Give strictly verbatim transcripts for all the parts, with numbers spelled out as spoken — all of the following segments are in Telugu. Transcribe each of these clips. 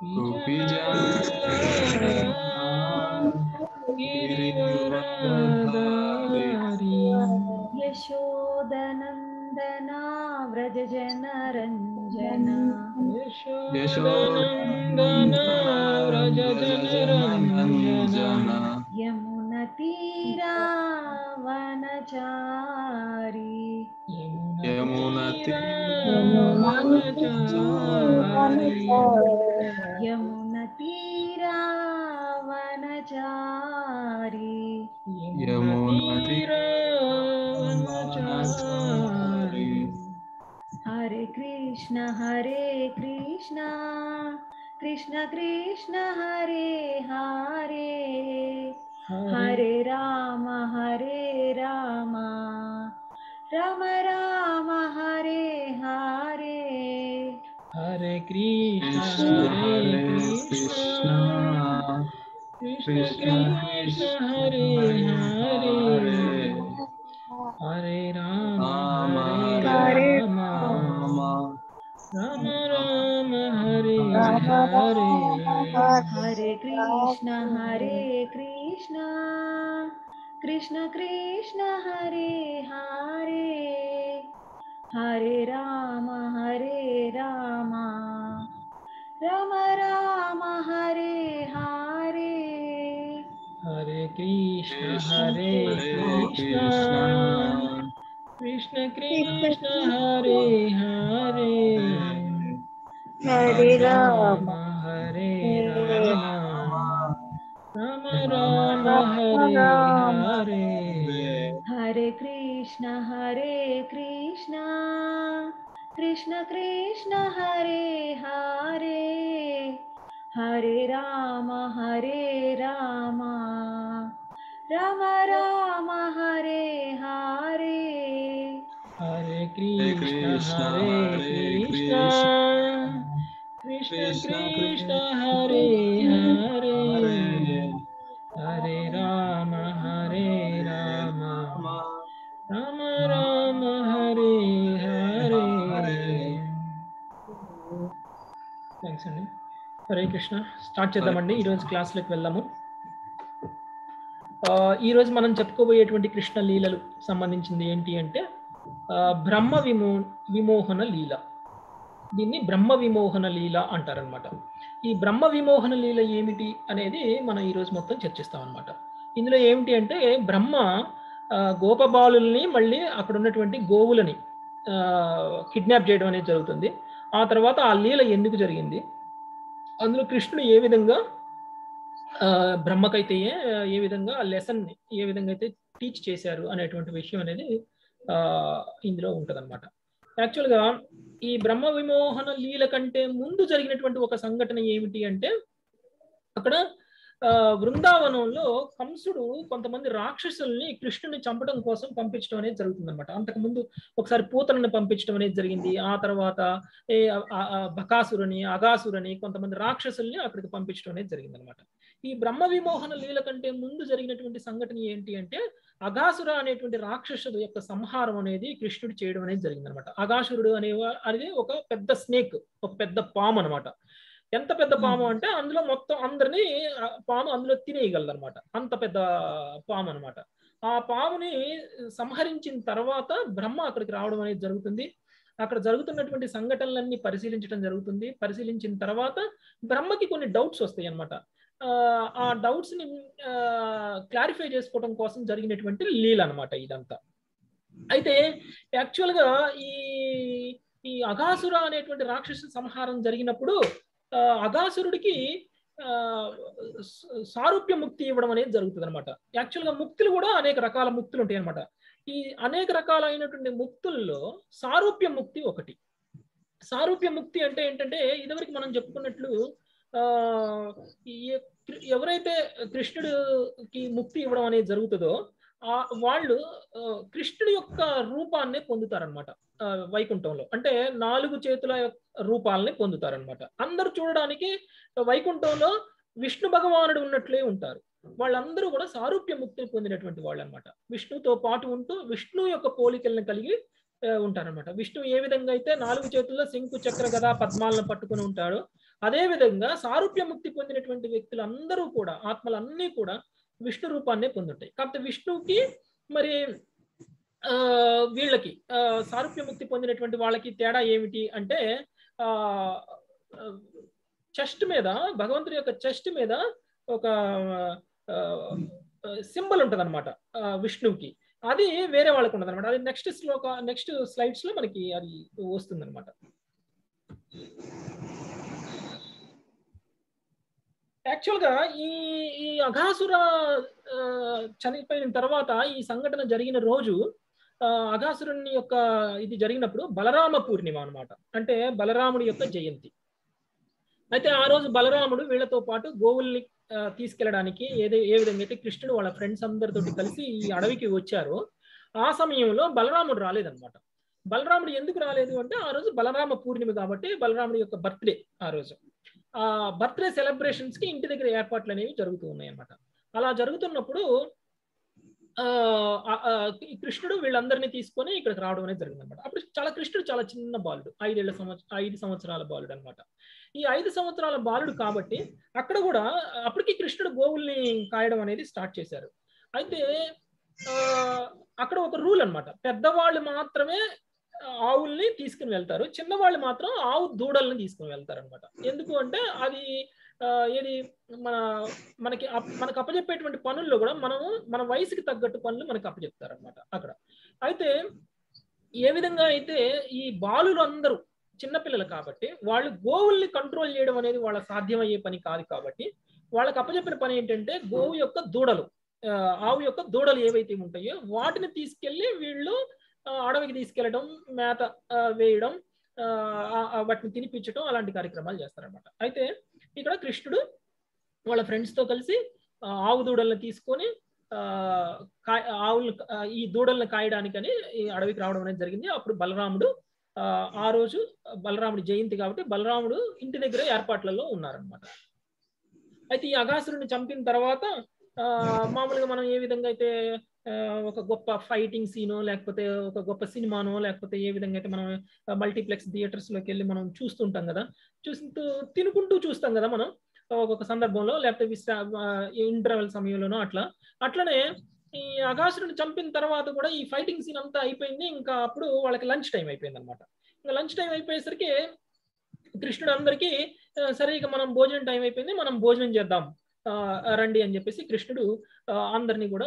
यशोदनन्दना व्रज जनरञ्जना यशोदनन्दना व्रज जनरञ्जना यमुनतीरावनचारी यमुनतीरावनचारी यमुनतीरावनचारी हरे कृष्ण हरे कृष्ण कृष्ण कृष्ण हरे हरे हरे राम हरे राम राम राम हरे हरे हरे कृष्ण हरे कृष्ण कृष्ण कृष्ण हरे हरे हरे राम हरे राम राम राम हरे हरे हरे कृष्ण हरे कृष्ण कृष्ण कृष्ण हरे हरे हरे राम हरे राम राम राम हरे हरे हरे कृष्ण हरे कृष्ण कृष्ण कृष्ण हरे हरे हरे राम हरे राम राम राम हरे हरे हरे कृष्ण हरे कृष्ण कृष्ण कृष्ण हरे हरे हरे राम हरे राम राम राम हरे हरे हरे कृष्ण हरे कृष्ण कृष्ण कृष्ण हरे हरे हरे राम हरे राम राम राम हरे हरे థ్యాంక్స్ అండి. హరే కృష్ణ. స్టార్ట్ చేద్దామండి ఈరోజు క్లాస్లోకి వెళ్దాము. ఈరోజు మనం చెప్పుకోబోయేటువంటి కృష్ణ లీలలు సంబంధించింది ఏంటి అంటే బ్రహ్మ విమో విమోహన లీల. దీన్ని బ్రహ్మ విమోహన లీల అంటారనమాట. ఈ బ్రహ్మ విమోహన లీల ఏమిటి అనేది మనం ఈరోజు మొత్తం చర్చిస్తాం అనమాట. ఇందులో ఏమిటి అంటే బ్రహ్మ గోపబాలుల్ని మళ్ళీ అక్కడ ఉన్నటువంటి గోవులని కిడ్నాప్ చేయడం అనేది జరుగుతుంది. ఆ తర్వాత ఆ లీల ఎందుకు జరిగింది, అందులో కృష్ణుడు ఏ విధంగా బ్రహ్మకైతే ఏ విధంగా ఆ లెసన్ని ఏ విధంగా అయితే టీచ్ చేశారు అనేటువంటి విషయం అనేది ఇందులో ఉంటుందన్నమాట. యాక్చువల్గా ఈ బ్రహ్మ విమోహన లీల కంటే ముందు జరిగినటువంటి ఒక సంఘటన ఏమిటి అంటే అక్కడ బృందావనంలో కంసుడు కొంతమంది రాక్షసుల్ని కృష్ణుని చంపడం కోసం పంపించడం అనేది జరుగుతుంది అనమాట. అంతకుముందు ఒకసారి పూతనని పంపించడం అనేది జరిగింది. ఆ తర్వాత ఏ బకాసురుని అగాసురని కొంతమంది రాక్షసుల్ని అక్కడికి పంపించడం అనేది జరిగింది అనమాట. ఈ బ్రహ్మ విమోహన లీల కంటే ముందు జరిగినటువంటి సంఘటన ఏంటి అంటే అగాసుర అనేటువంటి రాక్షసుడు యొక్క సంహారం అనేది కృష్ణుడు చేయడం అనేది జరిగింది అనమాట. అగాసురుడు అనే అనేది ఒక పెద్ద స్నేక్, ఒక పెద్ద పాము అనమాట. ఎంత పెద్ద పాము అంటే అందులో మొత్తం అందరినీ పాము అందులో తినేయగలదు అనమాట. అంత పెద్ద పాము అనమాట. ఆ పాముని సంహరించిన తర్వాత బ్రహ్మ అక్కడికి రావడం అనేది జరుగుతుంది. అక్కడ జరుగుతున్నటువంటి సంఘటనలన్నీ పరిశీలించడం జరుగుతుంది. పరిశీలించిన తర్వాత బ్రహ్మకి కొన్ని డౌట్స్ వస్తాయి అనమాట. ఆ డౌట్స్ ని క్లారిఫై చేసుకోవడం కోసం జరిగినటువంటి లీల అనమాట ఇదంతా. అయితే యాక్చువల్గా ఈ ఈ అగాసుర అనేటువంటి రాక్షస సంహారం జరిగినప్పుడు అగాసురుడికి సారూప్య ముక్తి ఇవ్వడం అనేది జరుగుతుంది అనమాట. యాక్చువల్గా ముక్తులు కూడా అనేక రకాల ముక్తులు ఉంటాయి అనమాట. ఈ అనేక రకాలైనటువంటి ముక్తుల్లో సారూప్య ముక్తి ఒకటి. సారూప్య ముక్తి అంటే ఏంటంటే ఇదివరకు మనం చెప్పుకున్నట్లు ఆ ఎవరైతే కృష్ణుడికి ముక్తి ఇవ్వడం అనేది జరుగుతుందో ఆ వాళ్ళు కృష్ణుడి యొక్క రూపాన్ని పొందుతారనమాట. వైకుంఠంలో అంటే నాలుగు చేతుల రూపాలని పొందుతారనమాట. అందరూ చూడడానికి వైకుంఠంలో విష్ణు భగవానుడు ఉన్నట్లే ఉంటారు. వాళ్ళందరూ కూడా సారూప్య ముక్తిని పొందినటువంటి వాళ్ళు అనమాట. విష్ణుతో పాటు ఉంటూ విష్ణు యొక్క పోలికలను కలిగి ఉంటారనమాట. విష్ణు ఏ విధంగా అయితే నాలుగు చేతుల్లో శంకు చక్ర గదా పద్మాలను పట్టుకుని ఉంటాడో అదేవిధంగా సారూప్యముక్తి పొందినటువంటి వ్యక్తులందరూ కూడా ఆత్మలన్నీ కూడా విష్ణు రూపాన్నే పొందుంటాయి. కాకపోతే విష్ణువుకి మరి ఆ వీళ్ళకి ఆ సారూప్యముక్తి పొందినటువంటి వాళ్ళకి తేడా ఏమిటి అంటే ఆ చెస్ట్ మీద భగవంతుడి యొక్క చెస్ట్ మీద ఒక సింబల్ ఉంటుంది అనమాట విష్ణువుకి. అది వేరే వాళ్ళకు ఉండదు అనమాట. అది నెక్స్ట్ శ్లోక నెక్స్ట్ స్లైడ్స్ లో మనకి అది వస్తుంది అనమాట. యాక్చువల్గా ఈ ఈ అఘాసుర చనిపోయిన తర్వాత ఈ సంఘటన జరిగిన రోజు అఘాసురుని యొక్క ఇది జరిగినప్పుడు బలరామ పూర్ణిమ అనమాట. అంటే బలరాముడి యొక్క జయంతి. అయితే ఆ రోజు బలరాముడు వీళ్ళతో పాటు గోవుల్ని తీసుకెళ్ళడానికి ఏదే ఏ విధంగా అయితే కృష్ణుడు వాళ్ళ ఫ్రెండ్స్ అందరితో కలిసి ఈ అడవికి వచ్చారో ఆ సమయంలో బలరాముడు రాలేదన్నమాట. బలరాముడు ఎందుకు రాలేదు అంటే ఆ రోజు బలరామ పూర్ణిమ కాబట్టి బలరాముడి యొక్క బర్త్డే ఆ రోజు. ఆ బర్త్డే సెలబ్రేషన్స్ కి ఇంటి దగ్గర ఏర్పాట్లు అనేవి జరుగుతూ ఉన్నాయి అన్నమాట. అలా జరుగుతున్నప్పుడు ఆ కృష్ణుడు వీళ్ళందరినీ తీసుకొని ఇక్కడికి రావడం అనేది జరిగింది అనమాట. అప్పుడు చాలా కృష్ణుడు చాలా చిన్న బాలుడు, ఐదేళ్ల సంవత్సరం ఐదు సంవత్సరాల బాలుడు అనమాట. ఈ ఐదు సంవత్సరాల బాలుడు కాబట్టి అక్కడ కూడా అప్పటికి కృష్ణుడు గోవుల్ని కాయడం అనేది స్టార్ట్ చేశారు. అయితే ఆ అక్కడ ఒక రూల్ అనమాట, పెద్దవాళ్ళు మాత్రమే ఆవుల్ని తీసుకుని వెళ్తారు, చిన్నవాళ్ళు మాత్రం ఆవు దూడల్ని తీసుకుని వెళ్తారు అనమాట. ఎందుకు అంటే అది ఏది మన మనకి మనకు అప్పచెప్పేటువంటి పనుల్లో కూడా మనము మన వయసుకి తగ్గట్టు పనులు మనకు అప్పచెప్తారు అనమాట అక్కడ. అయితే ఏ విధంగా అయితే ఈ బాలులు అందరూ చిన్నపిల్లలు కాబట్టి వాళ్ళు గోవుల్ని కంట్రోల్ చేయడం అనేది వాళ్ళ సాధ్యమయ్యే పని కాదు కాబట్టి వాళ్ళకి అప్పచెప్పిన పని ఏంటంటే గోవు యొక్క దూడలు ఆవు యొక్క దూడలు ఏవైతే ఉంటాయో వాటిని తీసుకెళ్లి వీళ్ళు అడవికి తీసుకెళ్లడం, మేత వేయడం, వాటిని తినిపించడం అలాంటి కార్యక్రమాలు చేస్తారనమాట. అయితే ఇక్కడ కృష్ణుడు వాళ్ళ ఫ్రెండ్స్ తో కలిసి ఆవు దూడల్ని తీసుకొని ఆ ఆవులు ఈ దూడల్ని కాయడానికని ఈ అడవికి రావడం అనేది జరిగింది. అప్పుడు బలరాముడు ఆ రోజు బలరాముడి జయంతి కాబట్టి బలరాముడు ఇంటి దగ్గర ఏర్పాట్లలో ఉన్నారనమాట. అయితే ఈ అఘాసురుని చంపిన తర్వాత ఆ మామూలుగా మనం ఏ విధంగా అయితే ఒక గొప్ప ఫైటింగ్ సీనో లేకపోతే ఒక గొప్ప సినిమానో లేకపోతే ఏ విధంగా అయితే మనం మల్టీప్లెక్స్ థియేటర్స్ లోకి వెళ్ళి మనం చూస్తుంటాం కదా, చూస్తూ తినుకుంటూ చూస్తాం కదా మనం ఒక్కొక్క సందర్భంలో, లేకపోతే విశ్రా ఇంటర్వెల్ సమయంలోనో అట్లా. అట్లనే ఈ అఘాసురుని చంపిన తర్వాత కూడా ఈ ఫైటింగ్ సీన్ అంతా అయిపోయింది. ఇంకా అప్పుడు వాళ్ళకి లంచ్ టైం అయిపోయింది అనమాట. ఇంకా లంచ్ టైం అయిపోయేసరికి కృష్ణుడు అందరికీ సరే ఇక మనం భోజనం టైం అయిపోయింది, మనం భోజనం చేద్దాం రండి అని చెప్పేసి కృష్ణుడు అందరినీ కూడా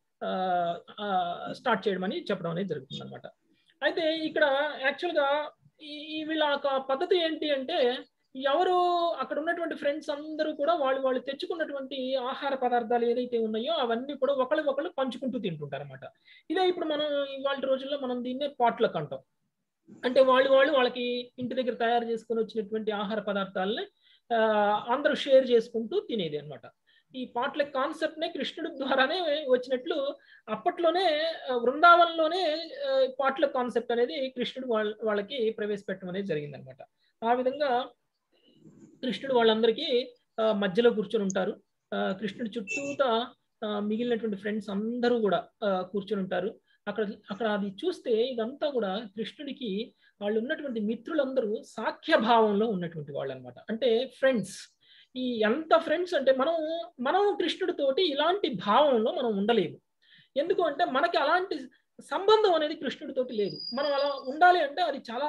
స్టార్ట్ చేయడం అని చెప్పడం అనేది జరుగుతుంది అనమాట. అయితే ఇక్కడ యాక్చువల్గా ఈ వీళ్ళ పద్ధతి ఏంటి అంటే ఎవరు అక్కడ ఉన్నటువంటి ఫ్రెండ్స్ అందరూ కూడా వాళ్ళు వాళ్ళు తెచ్చుకున్నటువంటి ఆహార పదార్థాలు ఏదైతే ఉన్నాయో అవన్నీ కూడా ఒకళ్ళు ఒకళ్ళు పంచుకుంటూ తింటుంటారు అనమాట. ఇదే ఇప్పుడు మనం ఇవాళ రోజుల్లో మనం దీన్నే పాట్లక్ అంటాం. అంటే వాళ్ళు వాళ్ళు వాళ్ళకి ఇంటి దగ్గర తయారు చేసుకొని వచ్చినటువంటి ఆహార పదార్థాలని అందరూ షేర్ చేసుకుంటూ తినేది అనమాట. ఈ పాట్లక్ కాన్సెప్ట్ నే కృష్ణుడి ద్వారానే వచ్చినట్లు అప్పట్లోనే బృందావనంలోనే పాట్లక్ కాన్సెప్ట్ అనేది కృష్ణుడు వాళ్ళ వాళ్ళకి ప్రవేశపెట్టడం అనేది జరిగింది అనమాట. ఆ విధంగా కృష్ణుడు వాళ్ళందరికీ మధ్యలో కూర్చొని ఉంటారు. కృష్ణుడి చుట్టూతా మిగిలినటువంటి ఫ్రెండ్స్ అందరూ కూడా కూర్చొని ఉంటారు. అక్కడ అక్కడ అది చూస్తే ఇదంతా కూడా కృష్ణుడికి వాళ్ళు ఉన్నటువంటి మిత్రులందరూ సాఖ్య భావంలో ఉన్నటువంటి వాళ్ళు అనమాట. అంటే ఫ్రెండ్స్, ఈ ఎంత ఫ్రెండ్స్ అంటే మనం మనం కృష్ణుడితోటి ఇలాంటి భావంలో మనం ఉండలేము. ఎందుకు అంటే మనకి అలాంటి సంబంధం అనేది కృష్ణుడితోటి లేదు. మనం అలా ఉండాలి అంటే అది చాలా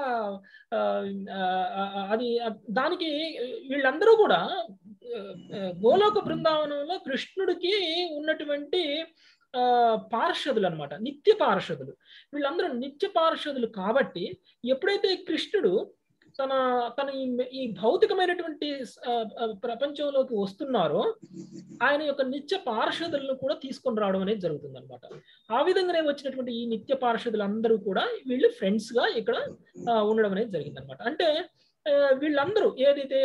అది దానికి వీళ్ళందరూ కూడా గోలోక బృందావనంలో కృష్ణుడికి ఉన్నటువంటి ఆ పార్షదులు అనమాట, నిత్య పార్షదులు. వీళ్ళందరూ నిత్య పార్షదులు కాబట్టి ఎప్పుడైతే కృష్ణుడు తన తన ఈ భౌతికమైనటువంటి ప్రపంచంలోకి వస్తున్నారో ఆయన యొక్క నిత్య పార్షదులను కూడా తీసుకొని రావడం అనేది జరుగుతుంది అనమాట. ఆ విధంగానే వచ్చినటువంటి ఈ నిత్య పార్షదులు అందరూ కూడా వీళ్ళు ఫ్రెండ్స్ గా ఇక్కడ ఉండడం అనేది జరిగింది అనమాట. అంటే వీళ్ళందరూ ఏదైతే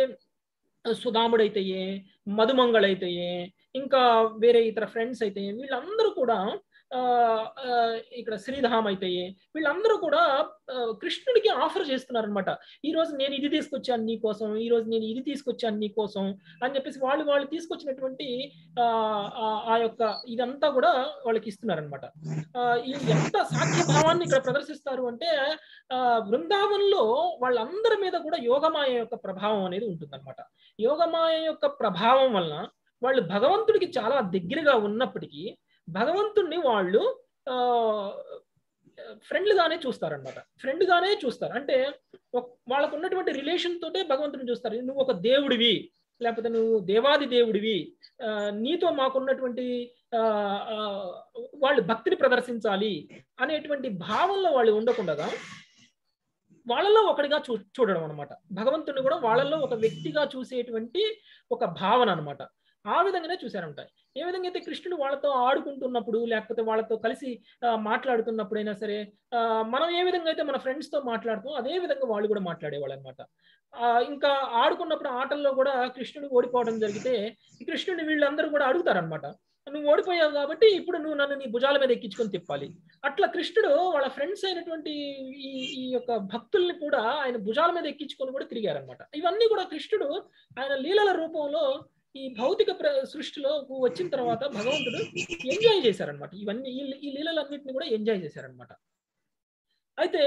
సుధాముడైతేయే, మధుమంగళైతేయే, ఇంకా వేరే ఇతర ఫ్రెండ్స్ అయితే వీళ్ళందరూ కూడా ఇక్కడ శ్రీధామ్ అయితేయే వీళ్ళందరూ కూడా కృష్ణుడికి ఆఫర్ చేస్తున్నారు అనమాట. ఈ రోజు నేను ఇది తీసుకొచ్చాను నీ కోసం, ఈ రోజు నేను ఇది తీసుకొచ్చాను నీ కోసం అని చెప్పేసి వాళ్ళు వాళ్ళు తీసుకొచ్చినటువంటి ఆ యొక్క ఇదంతా కూడా వాళ్ళకి ఇస్తున్నారు అనమాట. ఈ ఎంత సాఖ్యభావాన్ని ఇక్కడ ప్రదర్శిస్తారు అంటే ఆ బృందావనంలో వాళ్ళందరి మీద కూడా యోగమాయ యొక్క ప్రభావం అనేది ఉంటుందన్నమాట. యోగమాయ యొక్క ప్రభావం వలన వాళ్ళు భగవంతుడికి చాలా దగ్గరగా ఉన్నప్పటికీ భగవంతుడిని వాళ్ళు ఆ ఫ్రెండ్ గానే చూస్తారనమాట. ఫ్రెండ్ గానే చూస్తారు. అంటే వాళ్ళకు ఉన్నటువంటి రిలేషన్ తోటే భగవంతుడిని చూస్తారు. నువ్వు ఒక దేవుడివి, లేకపోతే నువ్వు దేవాది దేవుడివి, నీతో మాకున్నటువంటి ఆ వాళ్ళు భక్తిని ప్రదర్శించాలి అనేటువంటి భావంలో వాళ్ళు ఉండకుండా వాళ్ళలో ఒకటిగా చూ చూడడం అనమాట. భగవంతుని కూడా వాళ్ళల్లో ఒక వ్యక్తిగా చూసేటువంటి ఒక భావన అనమాట. ఆ విధంగానే చూశారంట. ఏ విధంగా అయితే కృష్ణుడు వాళ్ళతో ఆడుకుంటున్నప్పుడు లేకపోతే వాళ్ళతో కలిసి మాట్లాడుతున్నప్పుడైనా సరే మనం ఏ విధంగా అయితే మన ఫ్రెండ్స్తో మాట్లాడుతాం అదే విధంగా వాళ్ళు కూడా మాట్లాడేవాళ్ళు అనమాట. ఇంకా ఆడుకున్నప్పుడు ఆటల్లో కూడా కృష్ణుడు ఓడిపోవడం జరిగితే కృష్ణుడిని వీళ్ళందరూ కూడా అడుగుతారనమాట, నువ్వు ఓడిపోయావు కాబట్టి ఇప్పుడు నువ్వు నన్ను నీ భుజాల మీద ఎక్కించుకొని తిప్పాలి. అట్లా కృష్ణుడు వాళ్ళ ఫ్రెండ్స్ అయినటువంటి ఈ ఈ యొక్క భక్తుల్ని కూడా ఆయన భుజాల మీద ఎక్కించుకొని కూడా తిరిగారనమాట. ఇవన్నీ కూడా కృష్ణుడు ఆయన లీలల రూపంలో ఈ భౌతిక సృష్టిలో వచ్చిన తర్వాత భగవంతుడు ఎంజాయ్ చేశారనమాట. ఇవన్నీ ఈ లీలలన్నింటినీ కూడా ఎంజాయ్ చేశారనమాట. అయితే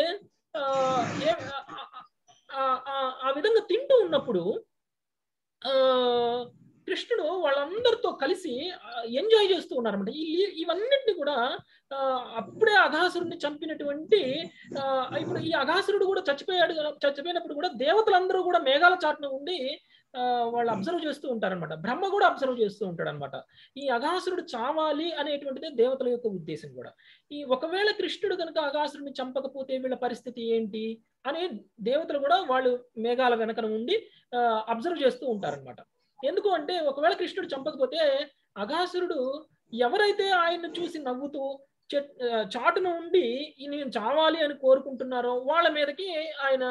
ఆ విధంగా తింటూ ఉన్నప్పుడు ఆ కృష్ణుడు వాళ్ళందరితో కలిసి ఎంజాయ్ చేస్తూ ఉన్నారన్నమాట. ఈ ఇవన్నిటిని కూడా అప్పుడే అఘాసురుడిని చంపినటువంటి ఇప్పుడు ఈ అఘాసురుడు కూడా చచ్చిపోయాడు. చచ్చిపోయినప్పుడు కూడా దేవతలందరూ కూడా మేఘాల చాటున ఉండి వాళ్ళు అబ్జర్వ్ చేస్తూ ఉంటారనమాట. బ్రహ్మ కూడా అబ్జర్వ్ చేస్తూ ఉంటాడు అనమాట. ఈ అఘాసురుడు చావాలి అనేటువంటిదే దేవతల యొక్క ఉద్దేశం కూడా. ఈ ఒకవేళ కృష్ణుడు కనుక అఘాసురుడిని చంపకపోతే వీళ్ళ పరిస్థితి ఏంటి అనే దేవతలు కూడా వాళ్ళు మేఘాల వెనకన ఉండి అబ్జర్వ్ చేస్తూ ఉంటారనమాట. ఎందుకు అంటే ఒకవేళ కృష్ణుడు చంపకపోతే అఘాసురుడు ఎవరైతే ఆయన్ని చూసి నవ్వుతూ చాటును ఉండి నేను చావాలి అని కోరుకుంటున్నారో వాళ్ళ మీదకి ఆయన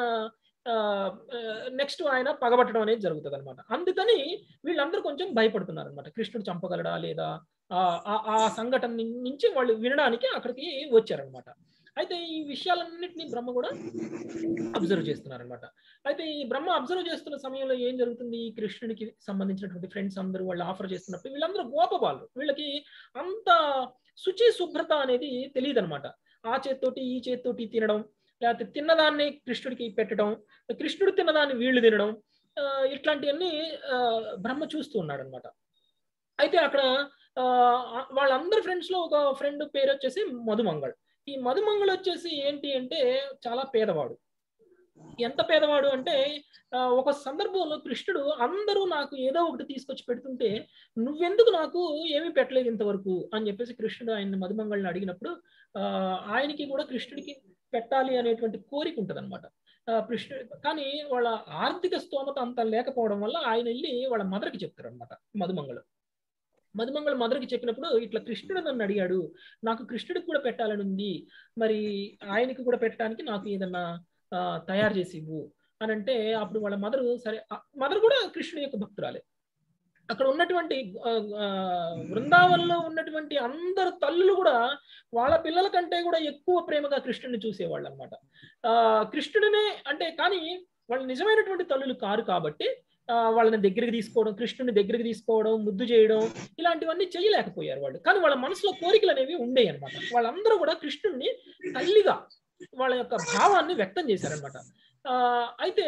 నెక్స్ట్ ఆయన పగబట్టడం అనేది జరుగుతుంది అనమాట. అందుకని వీళ్ళందరూ కొంచెం భయపడుతున్నారు అనమాట. కృష్ణుడు చంపగలడా లేదా ఆ సంఘటన నుంచి వాళ్ళు వినడానికి అక్కడికి వచ్చారనమాట. అయితే ఈ విషయాలన్నింటినీ బ్రహ్మ కూడా అబ్జర్వ్ చేస్తున్నారనమాట. అయితే ఈ బ్రహ్మ అబ్జర్వ్ చేస్తున్న సమయంలో ఏం జరుగుతుంది, కృష్ణుడికి సంబంధించినటువంటి ఫ్రెండ్స్ అందరూ వాళ్ళు ఆఫర్ చేస్తున్నప్పుడు వీళ్ళందరూ గోపబాలు, వీళ్ళకి అంత శుచి శుభ్రత అనేది తెలియదు అనమాట. ఆ చేత్తోటి ఈ చేత్తోటి తినడం, లేకపోతే తిన్నదాన్ని కృష్ణుడికి పెట్టడం, కృష్ణుడు తిన్నదాన్ని వీళ్ళు తినడం, ఇట్లాంటివన్నీ బ్రహ్మ చూస్తూ ఉన్నాడు అనమాట. అయితే అక్కడ వాళ్ళందరి ఫ్రెండ్స్ లో ఒక ఫ్రెండ్ పేరు వచ్చేసి మధుమంగళ్. ఈ మధుమంగళ్ వచ్చేసి ఏంటి అంటే చాలా పేదవాడు. ఎంత పేదవాడు అంటే ఒక సందర్భంలో కృష్ణుడు అందరూ నాకు ఏదో ఒకటి తీసుకొచ్చి పెడుతుంటే నువ్వెందుకు నాకు ఏమీ పెట్టలేదు ఇంతవరకు అని చెప్పేసి కృష్ణుడు ఆయన మధుమంగళని అడిగినప్పుడు ఆ ఆయనకి కూడా కృష్ణుడికి పెట్టాలి అనేటువంటి కోరిక ఉంటుంది అనమాట. కృష్ణుడు కానీ వాళ్ళ ఆర్థిక స్తోమత అంత లేకపోవడం వల్ల ఆయన వెళ్ళి వాళ్ళ మదర్కి చెప్తారు అనమాట. మధుమంగళ మధుమంగళ మదర్కి చెప్పినప్పుడు ఇట్లా కృష్ణుడు నన్ను అడిగాడు, నాకు కృష్ణుడికి కూడా పెట్టాలని ఉంది, మరి ఆయనకి కూడా పెట్టడానికి నాకు ఏదన్నా తయారు చేసి ఇవ్వు అని అంటే అప్పుడు వాళ్ళ మదరు సరే, మదర్ కూడా కృష్ణుడి యొక్క భక్తురాలే. అక్కడ ఉన్నటువంటి బృందావనంలో ఉన్నటువంటి అందరు తల్లులు కూడా వాళ్ళ పిల్లల కంటే కూడా ఎక్కువ ప్రేమగా కృష్ణుడిని చూసేవాళ్ళు అనమాట. ఆ కృష్ణుడినే అంటే కానీ వాళ్ళు నిజమైనటువంటి తల్లులు కారు కాబట్టి వాళ్ళని దగ్గరికి తీసుకోవడం, కృష్ణుడిని దగ్గరికి తీసుకోవడం, ముద్దు చేయడం ఇలాంటివన్నీ చేయలేకపోయారు వాళ్ళు. కానీ వాళ్ళ మనసులో కోరికలు అనేవి ఉండేవి అనమాట. వాళ్ళందరూ కూడా కృష్ణుడిని తల్లిగా వాళ్ళ యొక్క భావాన్ని వ్యక్తం చేశారనమాట. ఆ అయితే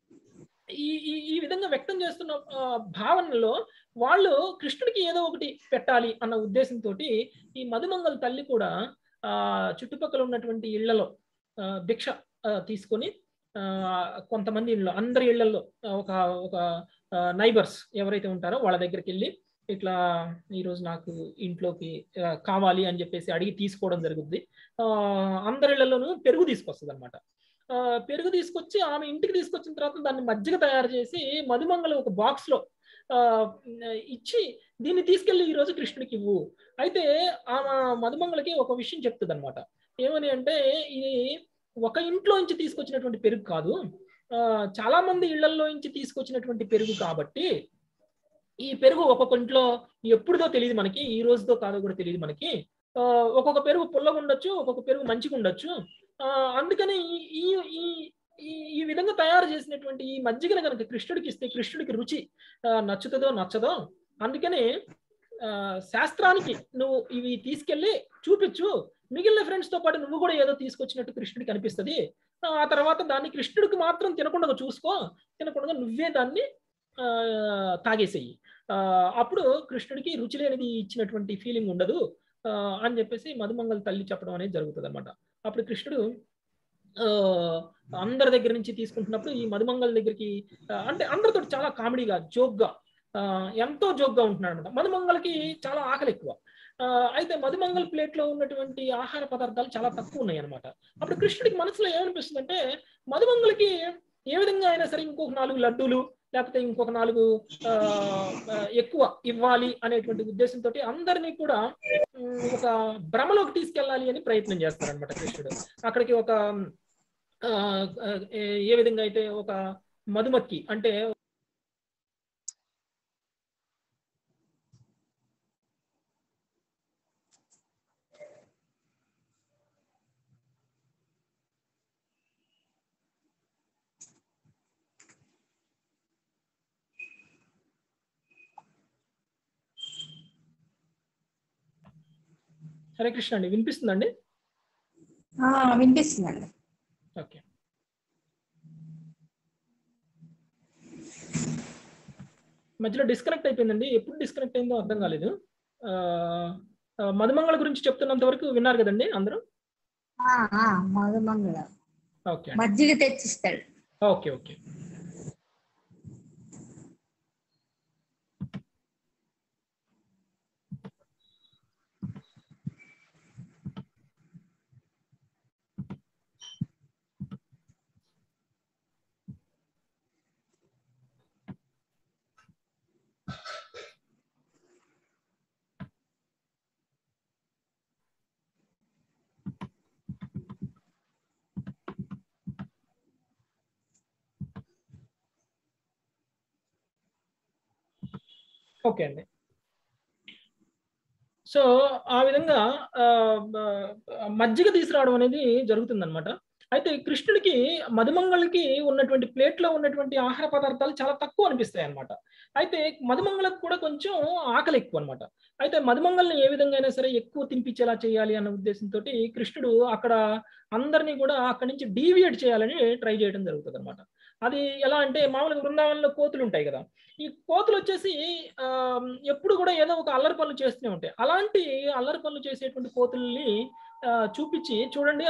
ఈ ఈ విధంగా వ్యక్తం చేస్తున్న భావనలో వాళ్ళు కృష్ణుడికి ఏదో ఒకటి పెట్టాలి అన్న ఉద్దేశంతో ఈ మధుమంగళ తల్లి కూడా ఆ చుట్టుపక్కల ఉన్నటువంటి ఇళ్లలో భిక్ష తీసుకొని ఆ కొంతమంది ఇళ్ళలో అందరి ఇళ్లలో ఒక ఒక నైబర్స్ ఎవరైతే ఉంటారో వాళ్ళ దగ్గరికి వెళ్ళి ఇట్లా ఈరోజు నాకు ఇంట్లోకి కావాలి అని చెప్పేసి అడిగి తీసుకోవడం జరుగుద్ది. ఆ అందరి ఇళ్లలోనూ పెరుగు తీసుకొస్తుంది అనమాట. పెరుగు తీసుకొచ్చి ఆమె ఇంటికి తీసుకొచ్చిన తర్వాత దాన్ని మజ్జిగ తయారు చేసి మధుమంగళ ఒక బాక్స్ లో ఆ ఇచ్చి దీన్ని తీసుకెళ్లి ఈ రోజు కృష్ణుడికి ఇవ్వు. అయితే ఆమె మధుమంగళకి ఒక విషయం చెప్తుంది అనమాట. ఏమని అంటే ఇది ఒక ఇంట్లో నుంచి తీసుకొచ్చినటువంటి పెరుగు కాదు, ఆ చాలా మంది ఇళ్లలో నుంచి తీసుకొచ్చినటువంటి పెరుగు కాబట్టి ఈ పెరుగు ఒక్కొక్క ఇంట్లో ఎప్పుడుదో తెలియదు మనకి, ఈ రోజుతో కాదో కూడా తెలియదు మనకి. ఒక్కొక్క పెరుగు పుల్లగా ఉండొచ్చు, ఒక్కొక్క పెరుగు మంచిగా ఉండొచ్చు. అందుకని ఈ ఈ ఈ విధంగా తయారు చేసినటువంటి ఈ మజ్జిగను కనుక కృష్ణుడికి ఇస్తే కృష్ణుడికి రుచి నచ్చుతుందో నచ్చదో. అందుకని శాస్త్రానికి నువ్వు ఇవి తీసుకెళ్ళి చూపించు, మిగిలిన ఫ్రెండ్స్తో పాటు నువ్వు కూడా ఏదో తీసుకొచ్చినట్టు కృష్ణుడికి అనిపిస్తుంది. ఆ తర్వాత దాన్ని కృష్ణుడికి మాత్రం తినకుండా చూసుకో, తినకుండా నువ్వే దాన్ని తాగేసేయి. అప్పుడు కృష్ణుడికి రుచి లేనిది ఇచ్చినటువంటి ఫీలింగ్ ఉండదు అని చెప్పేసి మధుమంగళ తల్లి చెప్పడం అనేది జరుగుతుంది అనమాట. అప్పుడు కృష్ణుడు అందరి దగ్గర నుంచి తీసుకుంటున్నప్పుడు ఈ మధుమంగళ దగ్గరికి, అంటే అందరితో చాలా కామెడీగా జోక్గా ఎంతో జోక్గా ఉంటున్నాడు అనమాట. మధుమంగళకి చాలా ఆకలి ఎక్కువ. అయితే మధుమంగళ ప్లేట్లో ఉన్నటువంటి ఆహార పదార్థాలు చాలా తక్కువ ఉన్నాయి అనమాట. అప్పుడు కృష్ణుడికి మనసులో ఏమనిపిస్తుంది అంటే మధుమంగళకి ఏ విధంగా అయినా సరే ఇంకొక నాలుగు లడ్డూలు లేకపోతే ఇంకొక నాలుగు ఎక్కువ ఇవ్వాలి అనేటువంటి ఉద్దేశంతో అందరినీ కూడా ఒక భ్రమలోకి తీసుకెళ్ళాలి అని ప్రయత్నం చేస్తారనమాట కృష్ణుడు. అక్కడికి ఒక ఏ విధంగా అయితే ఒక మధుమక్కి అంటే హరే కృష్ణ అండి, వినిపిస్తుందండి? వినిపిస్తుందండి. ఓకే, మధ్యలో డిస్కనెక్ట్ అయిపోయిందండి. ఎప్పుడు డిస్కనెక్ట్ అయిందో అర్థం కాలేదు. మధుమంగళ గురించి చెప్తున్నంత వరకు విన్నారు కదండి అందరూ? మధుమంగళ ఓకే, మజ్జిగ తెచ్చిస్తాడు. ఓకే ఓకే ఓకే అండి. సో ఆ విధంగా మజ్జిగ తీసుకురావడం అనేది జరుగుతుందన్నమాట. అయితే కృష్ణుడికి మధుమంగళకి ఉన్నటువంటి ప్లేట్లో ఉన్నటువంటి ఆహార పదార్థాలు చాలా తక్కువ అనిపిస్తాయి అనమాట. అయితే మధుమంగళకు కూడా కొంచెం ఆకలి ఎక్కువ అనమాట. అయితే మధుమంగళని ఏ విధంగా అయినా సరే ఎక్కువ తినిపించేలా చేయాలి అన్న ఉద్దేశంతో కృష్ణుడు అక్కడ అందరినీ కూడా అక్కడి నుంచి డీవియేట్ చేయాలని ట్రై చేయడం జరుగుతుంది అనమాట. అది ఎలా అంటే మామూలుగా బృందావనంలో కోతులు ఉంటాయి కదా, ఈ కోతులు వచ్చేసి ఎప్పుడు కూడా ఏదో ఒక అల్లరి పనులు చేస్తూనే ఉంటాయి. అలాంటి అల్లరి పనులు చేసేటువంటి కోతుల్ని చూపించి చూడండి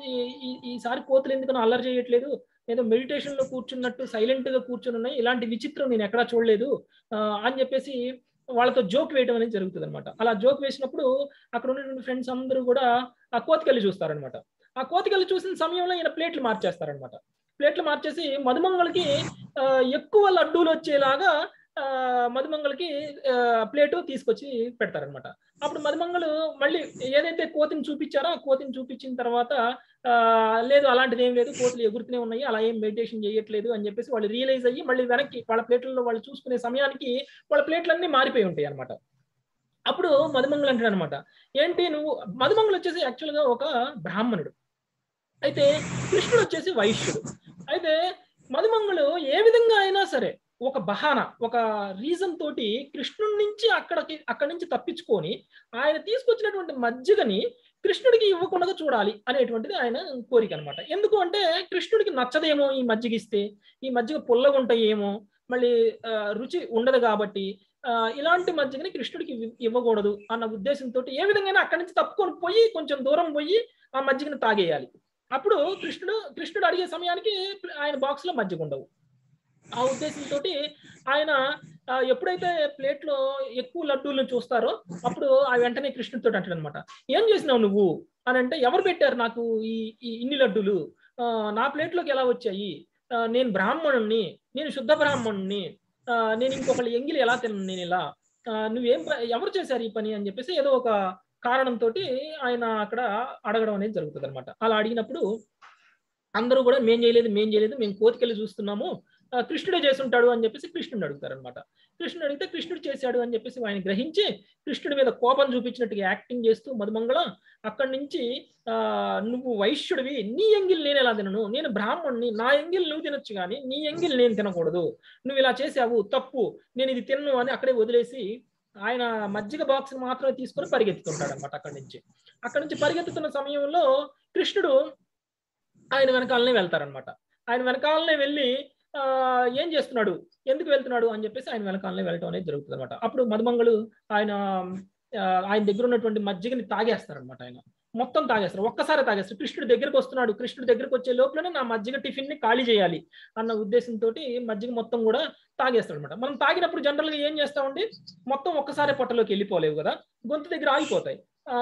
ఈసారి కోతులు ఎందుకని అల్లరి చేయట్లేదు, ఏదో మెడిటేషన్ లో కూర్చున్నట్టు సైలెంట్ గా కూర్చుని ఉన్నాయి, ఇలాంటి విచిత్రం నేను ఎక్కడా చూడలేదు అని చెప్పేసి వాళ్ళతో జోక్ వేయడం అనేది జరుగుతుంది అనమాట. అలా జోక్ వేసినప్పుడు అక్కడ ఉన్నటువంటి ఫ్రెండ్స్ అందరూ కూడా ఆ కోతికెళ్ళి చూస్తారనమాట. ఆ కోతికెళ్ళి చూసిన సమయంలో ఈయన ప్లేట్లు మార్చేస్తారనమాట. ప్లేట్లు మార్చేసి మధుమంగళకి ఎక్కువ లడ్డూలు వచ్చేలాగా మధుమంగళకి ప్లేటు తీసుకొచ్చి పెడతారనమాట. అప్పుడు మధుమంగళు మళ్ళీ ఏదైతే కోతిని చూపించారో ఆ కోతిని చూపించిన తర్వాత లేదు అలాంటిది ఏం లేదు, కోతులు ఎగురుతూనే ఉన్నాయి, అలా ఏం మెడిటేషన్ చేయట్లేదు అని చెప్పేసి వాళ్ళు రియలైజ్ అయ్యి మళ్ళీ వెనక్కి వాళ్ళ ప్లేట్లలో వాళ్ళు చూసుకునే సమయానికి వాళ్ళ ప్లేట్లన్నీ మారిపోయి ఉంటాయి అనమాట. అప్పుడు మధుమంగళ అంటాడు అనమాట, ఏంటి నువ్వు, మధుమంగళ వచ్చేసి యాక్చువల్గా ఒక బ్రాహ్మణుడు, అయితే కృష్ణుడు వచ్చేసి వైశ్యుడు. అయితే మధుమంగళు ఏ విధంగా అయినా సరే ఒక బహానా ఒక రీజన్ తోటి కృష్ణుడి నుంచి అక్కడికి అక్కడి నుంచి తప్పించుకొని ఆయన తీసుకొచ్చినటువంటి మజ్జిగని కృష్ణుడికి ఇవ్వకుండా చూడాలి అనేటువంటిది ఆయన కోరిక అనమాట. ఎందుకు అంటే కృష్ణుడికి నచ్చదేమో ఈ మజ్జిగ ఇస్తే, ఈ మజ్జిగ పుల్లగా ఉంటాయేమో, మళ్ళీ రుచి ఉండదు కాబట్టి ఇలాంటి మజ్జిగని కృష్ణుడికి ఇవ్వకూడదు అన్న ఉద్దేశంతో ఏ విధంగా అక్కడి నుంచి తప్పుకొని పోయి కొంచెం దూరం పోయి ఆ మజ్జిగని తాగేయాలి. అప్పుడు కృష్ణుడు కృష్ణుడు అడిగే సమయానికి ఆయన బాక్స్ లో మజ్జిగ ఉండవు. ఆ ఉద్దేశంతో ఆయన ఎప్పుడైతే ప్లేట్లో ఎక్కువ లడ్డూలను చూస్తారో అప్పుడు ఆ వెంటనే కృష్ణుడితో అంటాడు అనమాట, ఏం చేసినావు నువ్వు అని అంటే, ఎవరు పెట్టారు నాకు ఈ ఇన్ని లడ్డూలు, నా ప్లేట్లోకి ఎలా వచ్చాయి, నేను బ్రాహ్మణుణ్ణి, నేను శుద్ధ బ్రాహ్మణుణ్ణి, నేను ఇంకొకళ్ళు ఎంగిలి ఎలా తిన్నాను, నేను ఇలా, నువ్వేం ఎవరు చేశారు ఈ పని అని చెప్పేసి ఏదో ఒక కారణంతో ఆయన అక్కడ అడగడం అనేది జరుగుతుంది అనమాట. అలా అడిగినప్పుడు అందరూ కూడా మేం చేయలేదు మేం చేయలేదు మేము కోతికెళ్ళి చూస్తున్నాము, కృష్ణుడే చేసి ఉంటాడు అని చెప్పేసి కృష్ణుడిని అడుగుతారు అనమాట. కృష్ణుడు అడిగితే కృష్ణుడు చేశాడు అని చెప్పేసి ఆయన గ్రహించి కృష్ణుడి మీద కోపం చూపించినట్టుగా యాక్టింగ్ చేస్తూ మధుమంగళ అక్కడి నుంచి ఆ నువ్వు వైశ్యుడివి, నీ ఎంగిల్ నేను ఎలా తినను, నేను బ్రాహ్మణ్ణి, నా ఎంగిల్ నువ్వు తినొచ్చు కానీ నీ ఎంగిల్ నేను తినకూడదు, నువ్వు ఇలా చేసావు తప్పు, నేను ఇది తిన్ను అని అక్కడే వదిలేసి ఆయన మజ్జిగ బాక్స్ మాత్రమే తీసుకొని పరిగెత్తుతుంటాడు అనమాట. అక్కడి నుంచి అక్కడి నుంచి పరిగెత్తుతున్న సమయంలో కృష్ణుడు ఆయన వెనకాలనే వెళ్తారనమాట. ఆయన వెనకాలనే వెళ్ళి ఆ ఏం చేస్తున్నాడు, ఎందుకు వెళ్తున్నాడు అని చెప్పేసి ఆయన వెనకాలనే వెళ్ళటం అనేది జరుగుతుంది అనమాట. అప్పుడు మధుమంగళు ఆయన ఆయన దగ్గర ఉన్నటువంటి మజ్జిగని తాగేస్తారనమాట. ఆయన మొత్తం తాగేస్తారు, ఒక్కసారి తాగేస్తారు. కృష్ణుడి దగ్గరకు వస్తున్నాడు, కృష్ణుడి దగ్గరకు వచ్చే లోపలనే నా మజ్జిగ టిఫిన్ ని ఖాళీ చేయాలి అన్న ఉద్దేశంతో మజ్జిగ మొత్తం కూడా తాగేస్తాడు అనమాట. మనం తాగినప్పుడు జనరల్ గా ఏం చేస్తామండి, మొత్తం ఒక్కసారి పొట్టలోకి వెళ్ళిపోలేవు కదా, గొంతు దగ్గర ఆగిపోతాయి. ఆ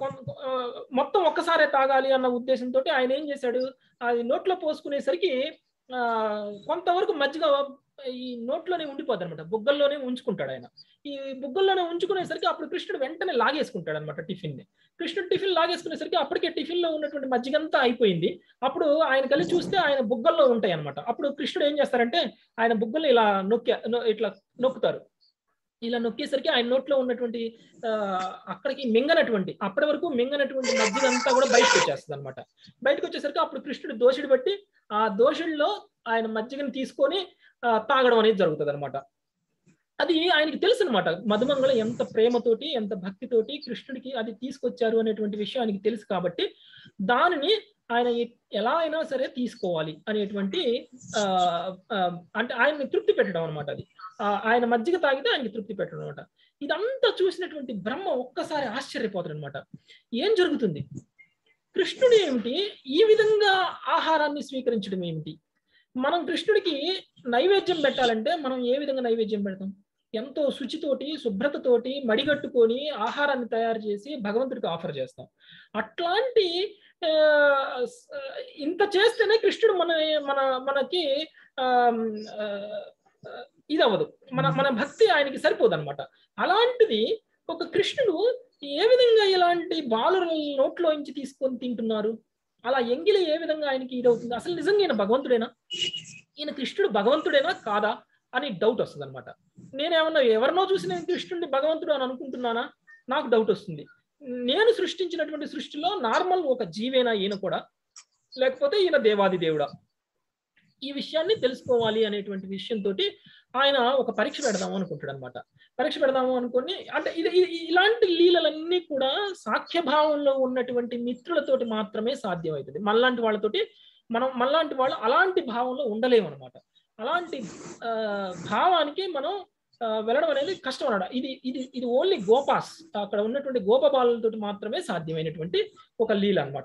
మొత్తం ఒక్కసారే తాగాలి అన్న ఉద్దేశంతో ఆయన ఏం చేశాడు, అది నోట్లో పోసుకునేసరికి ఆ కొంతవరకు మజ్జిగ ఈ నోట్లోనే ఉండిపోద్ది అనమాట, బుగ్గల్లోనే ఉంచుకుంటాడు ఆయన. ఈ బుగ్గల్లోనే ఉంచుకునేసరికి అప్పుడు కృష్ణుడు వెంటనే లాగేసుకుంటాడు అనమాట టిఫిన్ ని. కృష్ణుడు టిఫిన్ లాగేసుకునేసరికి అప్పటికే టిఫిన్ లో ఉన్నటువంటి మజ్జిగంతా అయిపోయింది. అప్పుడు ఆయన కలిసి చూస్తే ఆయన బుగ్గల్లో ఉంటాయి అనమాట. అప్పుడు కృష్ణుడు ఏం చేస్తారంటే ఆయన బుగ్గల్ని ఇలా నొక్కి ఇట్లా నొక్కుతారు. ఇలా నొక్కేసరికి ఆయన నోట్లో ఉన్నటువంటి ఆ అక్కడికి మింగనటువంటి అప్పటి వరకు మింగనటువంటి మజ్జిగ అంతా కూడా బయటకు వచ్చేస్తుంది అనమాట. బయటకు వచ్చేసరికి అప్పుడు కృష్ణుడు దోషుడు బట్టి ఆ దోషుల్లో ఆయన మజ్జిగని తీసుకొని తాగడం అనేది జరుగుతుంది అనమాట. అది ఆయనకి తెలుసు అనమాట, మధుమంగళ ఎంత ప్రేమతోటి ఎంత భక్తితోటి కృష్ణుడికి అది తీసుకొచ్చారు అనేటువంటి విషయం ఆయనకి తెలుసు. కాబట్టి దానిని ఆయన ఎలా అయినా సరే తీసుకోవాలి అనేటువంటి ఆ అంటే ఆయన్ని తృప్తి పెట్టడం అనమాట. అది ఆయన మజ్జిగ తాగితే ఆయనకి తృప్తి పెట్టడం అనమాట. ఇదంతా చూసినటువంటి బ్రహ్మ ఒక్కసారి ఆశ్చర్యపోతాడు అనమాట. ఏం జరుగుతుంది, కృష్ణుడు ఏమిటి ఈ విధంగా ఆహారాన్ని స్వీకరించడం ఏమిటి, మనం కృష్ణుడికి నైవేద్యం పెట్టాలంటే మనం ఏ విధంగా నైవేద్యం పెడతాం, ఎంతో శుచితోటి శుభ్రతతోటి మడిగట్టుకొని ఆహారాన్ని తయారు చేసి భగవంతుడికి ఆఫర్ చేస్తాం. అట్లాంటి ఇంత చేస్తేనే కృష్ణుడు మన మన మనకి ఆ ఇది అవ్వదు, మన మన భక్తి ఆయనకి సరిపోదు అనమాట. అలాంటిది ఒక కృష్ణుడు ఏ విధంగా ఇలాంటి బాలుల నోట్లో నుంచి తీసుకొని తింటున్నారు, అలా ఎంగిలి ఏ విధంగా ఆయనకి ఇదవుతుంది, అసలు నిజంగా ఈయన భగవంతుడేనా, ఈయన కృష్ణుడు భగవంతుడేనా కాదా అని డౌట్ వస్తుంది అనమాట. నేనేమన్నా ఎవరినో చూసి నేను కృష్ణుడిని భగవంతుడు అని అనుకుంటున్నానా, నాకు డౌట్ వస్తుంది. నేను సృష్టించినటువంటి సృష్టిలో నార్మల్ ఒక జీవేనా ఈయన కూడా, లేకపోతే ఈయన దేవాది దేవుడా, ఈ విషయాన్ని తెలుసుకోవాలి అనేటువంటి విషయంతో ఆయన ఒక పరీక్ష పెడదాము అనుకుంటాడు అనమాట. పరీక్ష పెడదాము అనుకుని అంటే ఇది ఇలాంటి లీలలన్నీ కూడా సాఖ్యభావంలో ఉన్నటువంటి మిత్రులతోటి మాత్రమే సాధ్యమవుతుంది. మనలాంటి వాళ్ళతోటి మనం మనలాంటి వాళ్ళు అలాంటి భావంలో ఉండలేము అనమాట. అలాంటి ఆ భావానికి మనం వెళ్ళడం అనేది కష్టం అన్నమాట. ఇది ఇది ఇది ఓన్లీ గోపాస్, అక్కడ ఉన్నటువంటి గోపబాలతో మాత్రమే సాధ్యమైనటువంటి ఒక లీల అనమాట.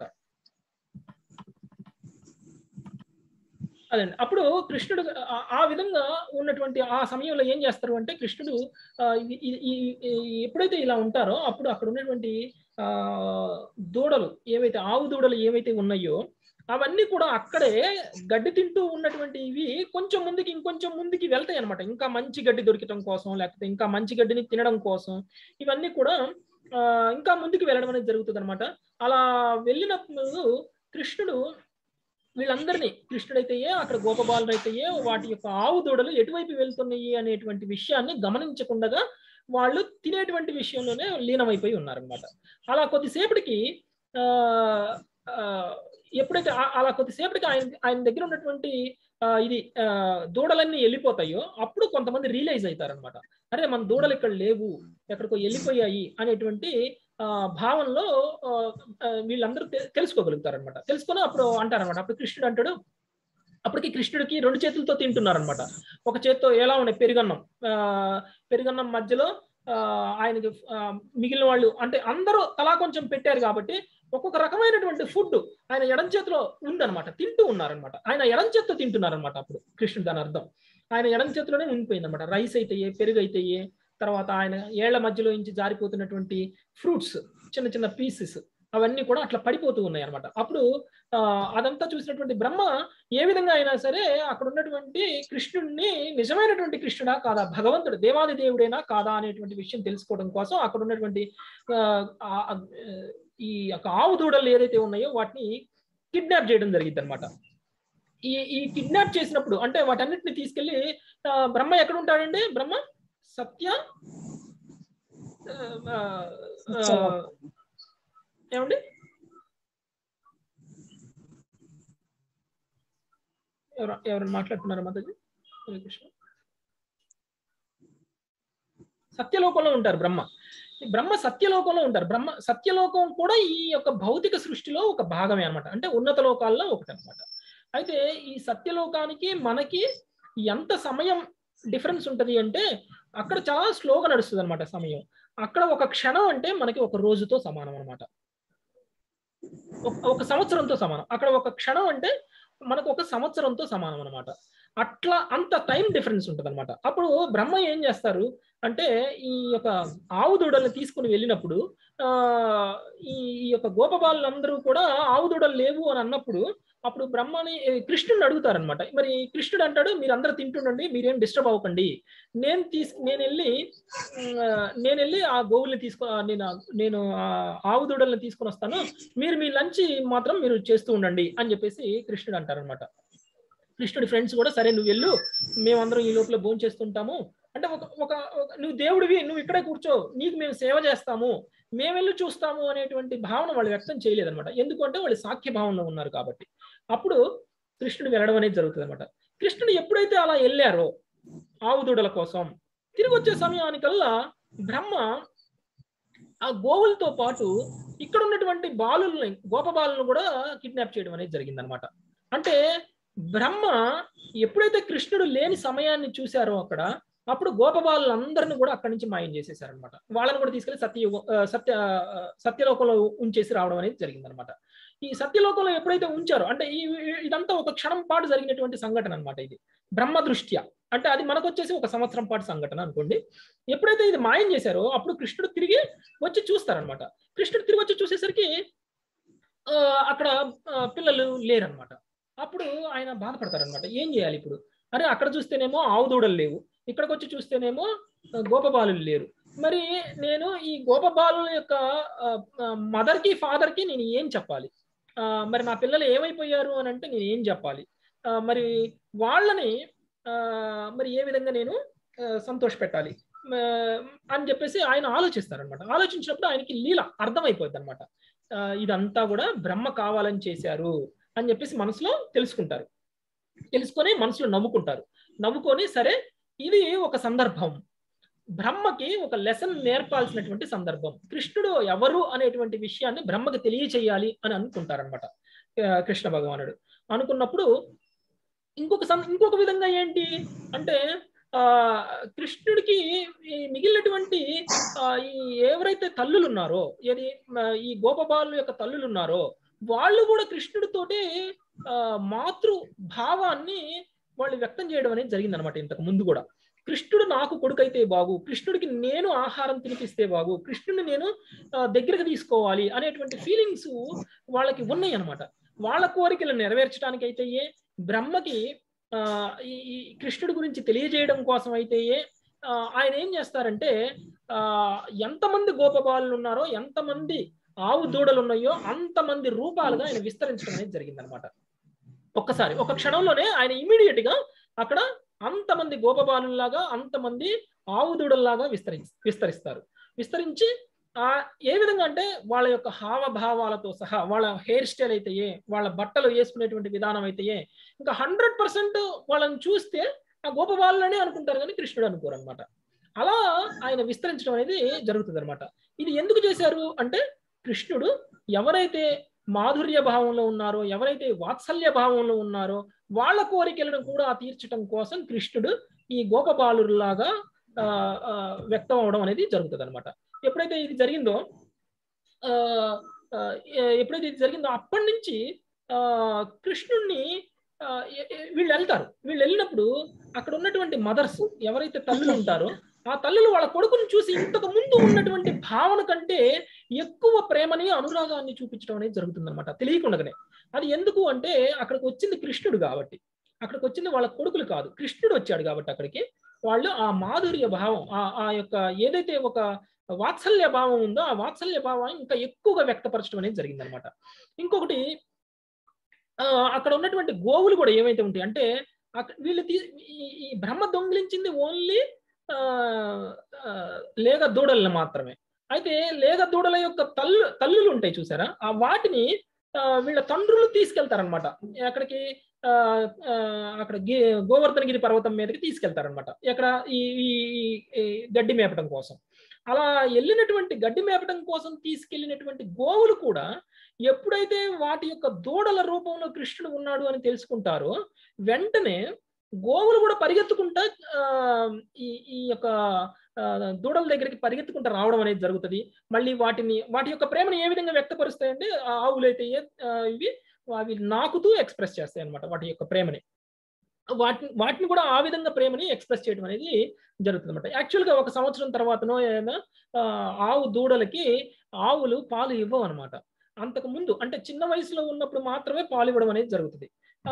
అదండి. అప్పుడు కృష్ణుడు ఆ విధంగా ఉన్నటువంటి ఆ సమయంలో ఏం చేస్తారు అంటే కృష్ణుడు ఎప్పుడైతే ఇలా ఉంటారో అప్పుడు అక్కడ ఉన్నటువంటి ఆ దూడలు ఏవైతే ఆవు దూడలు ఏవైతే ఉన్నాయో అవన్నీ కూడా అక్కడే గడ్డి తింటూ ఉన్నటువంటి ఇవి కొంచెం ముందుకి ఇంకొంచెం ముందుకి వెళ్తాయి అనమాట. ఇంకా మంచి గడ్డి దొరకటం కోసం, లేకపోతే ఇంకా మంచి గడ్డిని తినడం కోసం ఇవన్నీ కూడా ఆ ఇంకా ముందుకు వెళ్ళడం అనేది జరుగుతుంది అనమాట. అలా వెళ్ళినప్పుడు కృష్ణుడు వీళ్ళందరినీ కృష్ణుడైతేయే అక్కడ గోపబాలుడు అయితేయే వాటి యొక్క ఆవు దూడలు ఎటువైపు వెళ్తున్నాయి అనేటువంటి విషయాన్ని గమనించకుండా వాళ్ళు తినేటువంటి విషయంలోనే లీనమైపోయి ఉన్నారనమాట. అలా కొద్దిసేపటికి ఆ ఎప్పుడైతే అలా కొద్దిసేపటికి ఆయన ఆయన దగ్గర ఉన్నటువంటి ఇది దూడలన్నీ వెళ్ళిపోతాయో అప్పుడు కొంతమంది రియలైజ్ అవుతారనమాట. అరే మన దూడలు ఇక్కడ లేవు, ఎక్కడికో వెళ్ళిపోయాయి అనేటువంటి ఆ భావంలో వీళ్ళందరూ తెలుసుకోగలుగుతారనమాట. తెలుసుకొని అప్పుడు అంటారనమాట. అప్పుడు కృష్ణుడు అంటాడు, అప్పటికి కృష్ణుడికి రెండు చేతులతో తింటున్నారనమాట. ఒక చేత్తో ఎలా ఉన్నాయి పెరుగన్నం, ఆ పెరుగన్నం మధ్యలో ఆ ఆయనకి మిగిలిన వాళ్ళు అంటే అందరూ తలా కొంచెం పెట్టారు కాబట్టి ఒక్కొక్క రకమైనటువంటి ఫుడ్ ఆయన ఎడం చేతిలో ఉందనమాట, తింటూ ఉన్నారనమాట. ఆయన ఎడం చేతితో తింటున్నారనమాట. అప్పుడు కృష్ణుడు దాని అర్థం ఆయన ఎడం చేతిలోనే ఉండిపోయింది అనమాట. రైస్ అయితేయే, పెరుగు అయితేయే, తర్వాత ఆయన ఏళ్ల మధ్యలో నుంచి జారిపోతున్నటువంటి ఫ్రూట్స్ చిన్న చిన్న పీసెస్ అవన్నీ కూడా అట్లా పడిపోతూ ఉన్నాయి అనమాట. అప్పుడు ఆ అదంతా చూసినటువంటి బ్రహ్మ ఏ విధంగా అయినా సరే అక్కడ ఉన్నటువంటి కృష్ణుడిని నిజమైనటువంటి కృష్ణుడా కాదా, భగవంతుడు దేవాది దేవుడేనా కాదా అనేటువంటి విషయం తెలుసుకోవడం కోసం అక్కడ ఉన్నటువంటి ఆ ఈ యొక్క ఆవు దూడలు ఏదైతే ఉన్నాయో వాటిని కిడ్నాప్ చేయడం జరిగింది అనమాట. ఈ ఈ కిడ్నాప్ చేసినప్పుడు అంటే వాటన్నిటిని తీసుకెళ్లి బ్రహ్మ ఎక్కడ ఉంటాడండి? బ్రహ్మ సత్య ఏమండి ఎవరు ఎవరు మాట్లాడుతున్నారు మాతాజీ? హరే కృష్ణ. సత్యలోకంలో ఉంటారు బ్రహ్మ. బ్రహ్మ సత్యలోకంలో ఉంటారు. బ్రహ్మ సత్యలోకం కూడా ఈ యొక్క భౌతిక సృష్టిలో ఒక భాగమే అనమాట. అంటే ఉన్నత లోకాల్లో ఒకటి అనమాట. అయితే ఈ సత్యలోకానికి మనకి ఎంత సమయం డిఫరెన్స్ ఉంటుంది అంటే అక్కడ చాలా స్లోగా నడుస్తుంది అనమాట సమయం. అక్కడ ఒక క్షణం అంటే మనకి ఒక రోజుతో సమానం అనమాట. ఒక సంవత్సరంతో సమానం. అక్కడ ఒక క్షణం అంటే మనకు ఒక సంవత్సరంతో సమానం అనమాట. అట్లా అంత టైం డిఫరెన్స్ ఉంటుంది అనమాట. అప్పుడు బ్రహ్మ ఏం చేస్తారు అంటే ఈ యొక్క ఆవు దూడల్ని తీసుకుని వెళ్ళినప్పుడు ఆ ఈ యొక్క గోపబాలందరూ కూడా ఆవు దూడలు లేవు అని అన్నప్పుడు అప్పుడు బ్రహ్మని కృష్ణుడిని అడుగుతారనమాట. మరి కృష్ణుడు అంటాడు, మీరు అందరూ తింటుండండి, మీరేం డిస్టర్బ్ అవ్వకండి, నేను తీసు నేను వెళ్ళి నేను వెళ్ళి ఆ గోవుల్ని తీసుకో నేను నేను ఆ ఆవు దూడల్ని తీసుకొని వస్తాను, మీరు మీ లంచ్ మాత్రం మీరు చేస్తూ ఉండండి అని చెప్పేసి కృష్ణుడు అంటారనమాట. కృష్ణుడి ఫ్రెండ్స్ కూడా సరే నువ్వు వెళ్ళు, మేమందరం ఈ లోపల భోజనం చేస్తుంటాము అంటే ఒక ఒక నువ్వు దేవుడివి, నువ్వు ఇక్కడే కూర్చో, నీకు మేము సేవ చేస్తాము, మేము వెళ్ళి చూస్తాము అనేటువంటి భావన వాళ్ళు వ్యక్తం చేయలేదన్నమాట. ఎందుకంటే వాళ్ళు సాఖ్య భావనలో ఉన్నారు కాబట్టి. అప్పుడు కృష్ణుడు వెళ్ళడం అనేది జరుగుతుంది అనమాట. కృష్ణుడు ఎప్పుడైతే అలా వెళ్ళారో ఆవు దూడల కోసం, తిరిగి వచ్చే సమయానికల్లా బ్రహ్మ ఆ గోవులతో పాటు ఇక్కడ ఉన్నటువంటి బాలుల్ని గోప బాలులను కూడా కిడ్నాప్ చేయడం అనేది జరిగిందనమాట. అంటే బ్రహ్మ ఎప్పుడైతే కృష్ణుడు లేని సమయాన్ని చూశారో అక్కడ, అప్పుడు గోపబాలందరిని కూడా అక్కడి నుంచి మాయం చేసేసారనమాట. వాళ్ళని కూడా తీసుకెళ్లి సత్య సత్య సత్యలోకంలో ఉంచేసి రావడం అనేది జరిగిందనమాట. ఈ సత్యలోకంలో ఎప్పుడైతే ఉంచారో అంటే ఈ ఇదంతా ఒక క్షణం పాటు జరిగినటువంటి సంఘటన అనమాట. ఇది బ్రహ్మ దృష్ట్యా అంటే అది మనకు వచ్చేసి ఒక సంవత్సరం పాటు సంఘటన అనుకోండి. ఎప్పుడైతే ఇది మాయం చేశారో అప్పుడు కృష్ణుడు తిరిగి వచ్చి చూస్తారనమాట. కృష్ణుడు తిరిగి వచ్చి చూసేసరికి అక్కడ పిల్లలు లేరనమాట. అప్పుడు ఆయన బాధపడతారనమాట. ఏం చేయాలి ఇప్పుడు? అరే అక్కడ చూస్తేనేమో ఆవు దూడలు లేవు, ఇక్కడికి వచ్చి చూస్తేనేమో గోపబాలులు లేరు. మరి నేను ఈ గోపబాలుల యొక్క మదర్కి ఫాదర్కి నేను ఏం చెప్పాలి? మరి నా పిల్లలు ఏమైపోయారు అని అంటే నేను ఏం చెప్పాలి? మరి వాళ్ళని మరి ఏ విధంగా నేను సంతోష పెట్టాలి అని చెప్పేసి ఆయన ఆలోచిస్తారనమాట. ఆలోచించినప్పుడు ఆయనకి లీల అర్థమైపోద్ది అనమాట. ఇదంతా కూడా బ్రహ్మ కావాలని చేశారు అని చెప్పేసి మనసులో తెలుసుకుంటారు. తెలుసుకొని మనసులో నవ్వుకుంటారు. నవ్వుకొని సరే ఇది ఒక సందర్భం, బ్రహ్మకి ఒక లెసన్ నేర్పాల్సినటువంటి సందర్భం, కృష్ణుడు ఎవరు అనేటువంటి విషయాన్ని బ్రహ్మకి తెలియచేయాలి అని అనుకుంటారనమాట కృష్ణ భగవానుడు. అనుకున్నప్పుడు ఇంకొక ఇంకొక విధంగా ఏంటి అంటే ఆ కృష్ణుడికి మిగిలినటువంటి ఈ ఎవరైతే తల్లులు ఉన్నారో, ఏది ఈ గోపబాలు యొక్క తల్లులు ఉన్నారో వాళ్ళు కూడా కృష్ణుడితోటి ఆ మాతృ భావాన్ని వాళ్ళు వ్యక్తం చేయడం అనేది జరిగిందనమాట. ఇంతకు ముందు కూడా కృష్ణుడు నాకు కొడుకైతే బాగు, కృష్ణుడికి నేను ఆహారం తినిపిస్తే బాగు, కృష్ణుడిని నేను దగ్గరకు తీసుకోవాలి అనేటువంటి ఫీలింగ్స్ వాళ్ళకి ఉన్నాయి అనమాట. వాళ్ళ కోరికలను నెరవేర్చడానికి అయితే బ్రహ్మకి ఆ ఈ కృష్ణుడి గురించి తెలియజేయడం కోసం అయితే ఆయన ఏం చేస్తారంటే ఆ ఎంతమంది గోపబాలులు ఉన్నారో, ఎంతమంది ఆవు దూడలు ఉన్నాయో అంతమంది రూపాలుగా ఆయన విస్తరించడం అనేది జరిగిందనమాట. ఒక్కసారి ఒక క్షణంలోనే ఆయన ఇమీడియట్ గా అక్కడ అంతమంది గోపబాలులాగా అంతమంది ఆవు దూడల్లాగా విస్తరి విస్తరిస్తారు విస్తరించి ఆ ఏ విధంగా అంటే వాళ్ళ యొక్క హావభావాలతో సహా, వాళ్ళ హెయిర్ స్టైల్ అయితే, వాళ్ళ బట్టలు వేసుకునేటువంటి విధానం అయితే ఇంకా హండ్రెడ్ పర్సెంట్ వాళ్ళని చూస్తే ఆ గోపబాలులనే అనుకుంటారు కానీ కృష్ణుడు అనుకోరు అనమాట. అలా ఆయన విస్తరించడం అనేది జరుగుతుంది అనమాట. ఇది ఎందుకు చేశారు అంటే కృష్ణుడు ఎవరైతే మాధుర్య భావంలో ఉన్నారో, ఎవరైతే వాత్సల్య భావంలో ఉన్నారో వాళ్ళ కోరికలను కూడా తీర్చడం కోసం కృష్ణుడు ఈ గోపబాలులాగా వ్యక్తం అవడం అనేది జరుగుతుంది అనమాట. ఎప్పుడైతే ఇది జరిగిందో ఆ ఎప్పుడైతే ఇది జరిగిందో అప్పటి నుంచి ఆ కృష్ణుడిని వీళ్ళు వెళ్తారు. వీళ్ళు వెళ్ళినప్పుడు అక్కడ ఉన్నటువంటి మదర్స్ ఎవరైతే తల్లులు ఉంటారో ఆ తల్లులు వాళ్ళ కొడుకుని చూసి ఇంతకు ముందు ఉన్నటువంటి భావన కంటే ఎక్కువ ప్రేమని అనురాగాన్ని చూపించడం అనేది జరుగుతుంది అనమాట తెలియకుండానే. అది ఎందుకు అంటే అక్కడికి వచ్చింది కృష్ణుడు కాబట్టి, అక్కడికి వచ్చింది వాళ్ళ కొడుకులు కాదు, కృష్ణుడు వచ్చాడు కాబట్టి అక్కడికి వాళ్ళు ఆ మాధుర్య భావం ఆ యొక్క ఏదైతే ఒక వాత్సల్య భావం ఉందో ఆ వాత్సల్య భావాన్ని ఇంకా ఎక్కువగా వ్యక్తపరచడం అనేది జరిగిందనమాట. ఇంకొకటి అక్కడ ఉన్నటువంటి గోవులు కూడా ఏమైతే ఉంటాయి అంటే వీళ్ళు ఈ బ్రహ్మ దొంగిలించింది ఓన్లీ లేగ దూడలను మాత్రమే. అయితే లేగ దూడల యొక్క తల్లు తల్లులు ఉంటాయి చూసారా, ఆ వాటిని వీళ్ళ తండ్రులు తీసుకెళ్తారనమాట. అక్కడికి అక్కడ గోవర్ధనగిరి పర్వతం మీదకి తీసుకెళ్తారనమాట, ఎక్కడ ఈ గడ్డి మేపడం కోసం. అలా వెళ్ళినటువంటి గడ్డి మేపడం కోసం తీసుకెళ్ళినటువంటి గోవులు కూడా ఎప్పుడైతే వాటి యొక్క దూడల రూపంలో కృష్ణుడు ఉన్నాడు అని తెలుసుకుంటారో వెంటనే గోవులు కూడా పరిగెత్తుకుంటా ఈ ఈ యొక్క దూడల దగ్గరికి పరిగెత్తుకుంటూ రావడం అనేది జరుగుతుంది. మళ్ళీ వాటిని వాటి యొక్క ప్రేమను ఏ విధంగా వ్యక్తపరుస్తాయంటే ఆవులైతే ఇవి అవి నాకుతూ ఎక్స్ప్రెస్ చేస్తాయి అనమాట వాటి యొక్క ప్రేమని. వాటిని వాటిని కూడా ఆ విధంగా ప్రేమని ఎక్స్ప్రెస్ చేయడం అనేది జరుగుతుంది అనమాట. యాక్చువల్గా ఒక సంవత్సరం తర్వాతనో ఏదైనా ఆవు దూడలకి ఆవులు పాలు ఇవ్వవు అనమాట. అంతకు ముందు అంటే చిన్న వయసులో ఉన్నప్పుడు మాత్రమే పాలు ఇవ్వడం అనేది జరుగుతుంది.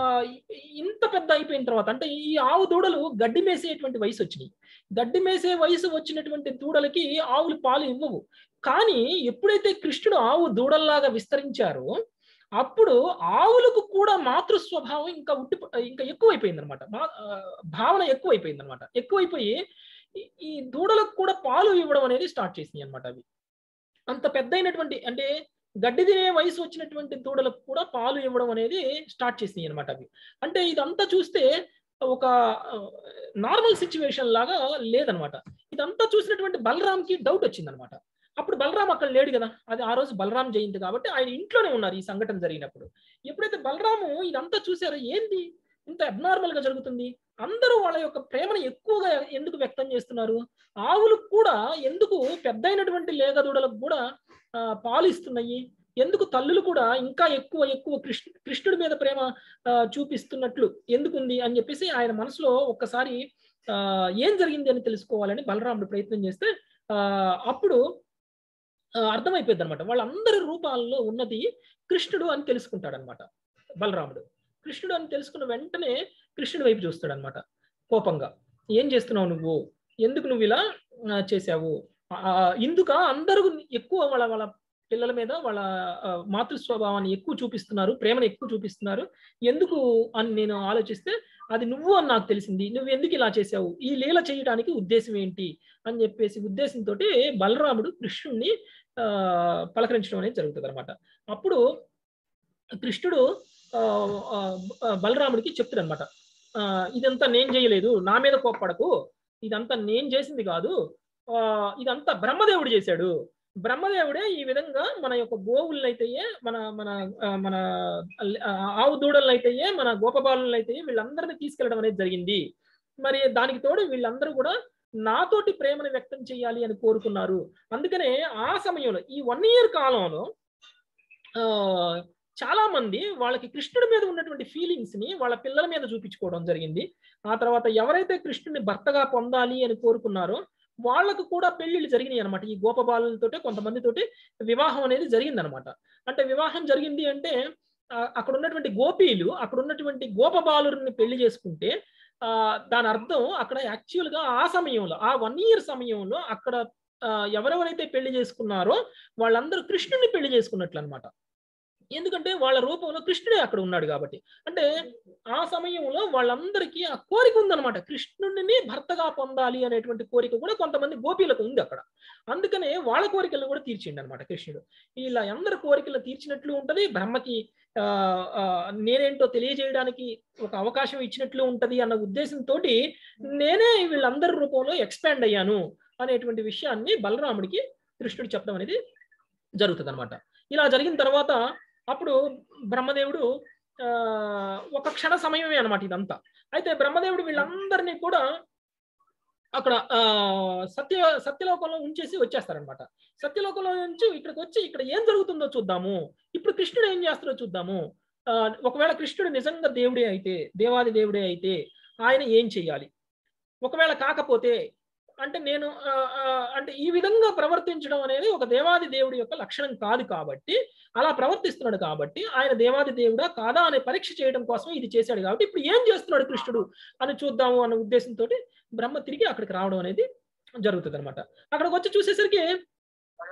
ఇంత పెద్ద అయిపోయిన తర్వాత అంటే ఈ ఆవు దూడలు గడ్డి మేసేటువంటి వయసు వచ్చినాయి. గడ్డి మేసే వయసు వచ్చినటువంటి దూడలకి ఆవులు పాలు ఇవ్వవు. కానీ ఎప్పుడైతే కృష్ణుడు ఆవు దూడల్లాగా విస్తరించారో అప్పుడు ఆవులకు కూడా మాతృ స్వభావం ఇంకా ఉట్టి ఇంకా ఎక్కువైపోయింది అనమాట. భావన ఎక్కువైపోయింది అనమాట. ఎక్కువైపోయి ఈ దూడలకు కూడా పాలు ఇవ్వడం అనేది స్టార్ట్ చేసినాయి అనమాట. అవి అంత పెద్ద అయినటువంటి అంటే గడ్డి తినే వయసు వచ్చినటువంటి దూడలకు కూడా పాలు ఇవ్వడం అనేది స్టార్ట్ చేసినాయి అనమాట. అవి అంటే ఇదంతా చూస్తే ఒక నార్మల్ సిచ్యువేషన్ లాగా లేదనమాట. ఇదంతా చూసినటువంటి బలరాంకి డౌట్ వచ్చింది అనమాట. అప్పుడు బలరాం అక్కడ లేడు కదా, అది ఆ రోజు బలరాం జయంతి కాబట్టి ఆయన ఇంట్లోనే ఉన్నారు ఈ సంఘటన జరిగినప్పుడు. ఎప్పుడైతే బలరాము ఇదంతా చూసారో ఏంది ఇంత అబ్నార్మల్ గా జరుగుతుంది, అందరూ వాళ్ళ యొక్క ప్రేమను ఎక్కువగా ఎందుకు వ్యక్తం చేస్తున్నారు, ఆవులకు కూడా ఎందుకు పెద్ద అయినటువంటి లేగదూడలకు కూడా పాలు ఇస్తున్నాయి, ఎందుకు తల్లులు కూడా ఇంకా ఎక్కువ ఎక్కువ కృష్ణ కృష్ణుడి మీద ప్రేమ చూపిస్తున్నట్లు ఎందుకుంది అని చెప్పేసి ఆయన మనసులో ఒక్కసారి ఏం జరిగింది అని తెలుసుకోవాలని బలరాముడు ప్రయత్నం చేస్తే అప్పుడు అర్థమైపోయింది అనమాట. వాళ్ళందరి రూపాల్లో ఉన్నది కృష్ణుడు అని తెలుసుకుంటాడు అనమాట బలరాముడు. కృష్ణుడు అని తెలుసుకున్న వెంటనే కృష్ణుడి వైపు చూస్తాడు అనమాట కోపంగా. ఏం చేస్తున్నావు నువ్వు, ఎందుకు నువ్వు ఇలా చేసావు, ఇందుక అందరూ ఎక్కువ వాళ్ళ వాళ్ళ పిల్లల మీద వాళ్ళ మాతృ స్వభావాన్ని ఎక్కువ చూపిస్తున్నారు, ప్రేమను ఎక్కువ చూపిస్తున్నారు, ఎందుకు అని నేను ఆలోచిస్తే అది నువ్వు అని నాకు తెలిసింది, నువ్వు ఎందుకు ఇలా చేసావు, ఈ లీల చేయడానికి ఉద్దేశం ఏంటి అని చెప్పేసి ఉద్దేశంతో బలరాముడు కృష్ణుడిని ఆ పలకరించడం అనేది జరుగుతుంది అనమాట. అప్పుడు కృష్ణుడు బలరాముడికి చెప్తాడు అనమాట, ఇదంతా నేను చేయలేదు, నా మీద కోప్పడకు, ఇదంతా నేను చేసింది కాదు, ఇదంతా బ్రహ్మదేవుడు చేశాడు, బ్రహ్మదేవుడే ఈ విధంగా మన యొక్క గోవులనైతేయే మన మన మన ఆవు దూడలనైతేయే మన గోపబాలులనైతే వీళ్ళందరినీ తీసుకెళ్ళడం అనేది జరిగింది. మరి దానికి తోడు వీళ్ళందరూ కూడా నాతోటి ప్రేమను వ్యక్తం చేయాలి అని కోరుకున్నారు. అందుకనే ఆ సమయంలో ఈ వన్ ఇయర్ కాలంలో ఆ చాలా మంది వాళ్ళకి కృష్ణుడి మీద ఉన్నటువంటి ఫీలింగ్స్ ని వాళ్ళ పిల్లల మీద చూపించుకోవడం జరిగింది. ఆ తర్వాత ఎవరైతే కృష్ణుడిని భర్తగా పొందాలి అని కోరుకున్నారో వాళ్ళకు కూడా పెళ్లిళ్ళు జరిగినాయి అనమాట. ఈ గోపబాలులతోటి కొంతమందితోటి వివాహం అనేది జరిగిందనమాట. అంటే వివాహం జరిగింది అంటే అక్కడ ఉన్నటువంటి గోపీలు అక్కడ ఉన్నటువంటి గోపబాలుని పెళ్లి చేసుకుంటే ఆ దాని అర్థం అక్కడ యాక్చువల్ గా ఆ సమయంలో ఆ వన్ ఇయర్ సమయంలో అక్కడ ఎవరెవరైతే పెళ్లి చేసుకున్నారో వాళ్ళందరూ కృష్ణుడిని పెళ్లి చేసుకున్నట్లు అనమాట. ఎందుకంటే వాళ్ళ రూపంలో కృష్ణుడే అక్కడ ఉన్నాడు కాబట్టి. అంటే ఆ సమయంలో వాళ్ళందరికీ ఆ కోరిక ఉందన్నమాట, కృష్ణుడిని భర్తగా పొందాలి అనేటువంటి కోరిక కూడా కొంతమంది గోపీలకు ఉంది అక్కడ. అందుకనే వాళ్ళ కోరికలను కూడా తీర్చిండు అనమాట కృష్ణుడు. ఇలా అందరి కోరికలను తీర్చినట్లు ఉంటది, బ్రహ్మకి ఆ నేనేంటో తెలియజేయడానికి ఒక అవకాశం ఇచ్చినట్లు ఉంటది అన్న ఉద్దేశంతో నేనే వీళ్ళందరి రూపంలో ఎక్స్పాండ్ అయ్యాను అనేటువంటి విషయాన్ని బలరాముడికి కృష్ణుడు చెప్పడం అనేది జరుగుతుంది అనమాట. ఇలా జరిగిన తర్వాత అప్పుడు బ్రహ్మదేవుడు ఆ ఒక క్షణ సమయమే అనమాట ఇదంతా. అయితే బ్రహ్మదేవుడు వీళ్ళందరినీ కూడా అక్కడ ఆ సత్య సత్యలోకంలో ఉంచేసి వచ్చేస్తారనమాట. సత్యలోకంలో నుంచి ఇక్కడికి వచ్చి ఇక్కడ ఏం జరుగుతుందో చూద్దాము, ఇప్పుడు కృష్ణుడు ఏం చేస్తాడో చూద్దాము, ఆ ఒకవేళ కృష్ణుడు నిజంగా దేవుడే అయితే, దేవాది దేవుడే అయితే ఆయన ఏం చెయ్యాలి, ఒకవేళ కాకపోతే అంటే నేను అంటే ఈ విధంగా ప్రవర్తించడం అనేది ఒక దేవాది దేవుడి యొక్క లక్షణం కాదు కాబట్టి అలా ప్రవర్తిస్తున్నాడు కాబట్టి ఆయన దేవాది దేవుడా కాదా అనే పరీక్ష చేయడం కోసం ఇది చేశాడు కాబట్టి ఇప్పుడు ఏం చేస్తున్నాడు కృష్ణుడు అని చూద్దాము అన్న ఉద్దేశంతో బ్రహ్మ తిరిగి అక్కడికి రావడం అనేది జరుగుతుంది అనమాట. అక్కడికి వచ్చి చూసేసరికి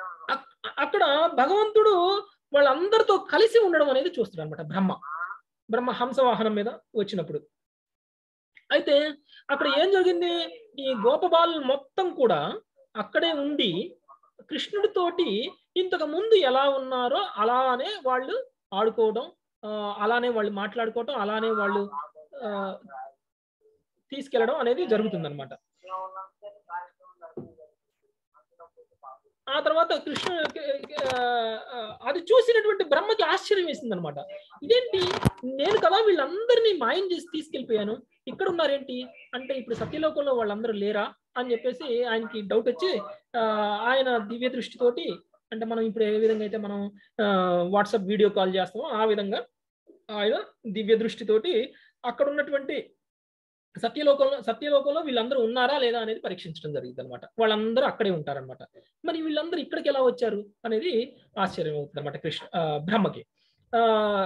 అక్కడ భగవంతుడు వాళ్ళందరితో కలిసి ఉండడం అనేది చూస్తాడు అనమాట బ్రహ్మ. బ్రహ్మ హంస వాహనం మీద వచ్చినప్పుడు. అయితే అక్కడ ఏం జరిగింది, ఈ గోపబాలు మొత్తం కూడా అక్కడే ఉండి కృష్ణుడితోటి ఇంతకు ముందు ఎలా ఉన్నారో అలానే వాళ్ళు ఆడుకోవడం, అలానే వాళ్ళు మాట్లాడుకోవడం, అలానే వాళ్ళు తీసుకెళ్లడం అనేది జరుగుతుందన్నమాట. ఆ తర్వాత కృష్ణ అది చూసినటువంటి బ్రహ్మకి ఆశ్చర్యం వేసింది అనమాట. ఇదేంటి, నేను కదా వీళ్ళందరినీ మాయం చేసి తీసుకెళ్ళిపోయాను, ఇక్కడ ఉన్నారేంటి అంటే ఇప్పుడు సత్యలోకంలో వాళ్ళందరూ లేరా అని చెప్పేసి ఆయనకి డౌట్ వచ్చి ఆయన దివ్య దృష్టితోటి, అంటే మనం ఇప్పుడు ఏ విధంగా అయితే మనం వాట్సాప్ వీడియో కాల్ చేస్తామో ఆ విధంగా ఆయన దివ్య దృష్టితోటి అక్కడ ఉన్నటువంటి సత్యలోకంలో సత్యలోకంలో వీళ్ళందరూ ఉన్నారా లేదా అనేది పరీక్షించడం జరిగింది అనమాట. వాళ్ళందరూ అక్కడే ఉంటారనమాట. మరి వీళ్ళందరూ ఇక్కడికి ఎలా వచ్చారు అనేది ఆశ్చర్యం అవుతుంది అనమాట కృష్ణ బ్రహ్మకి. ఆ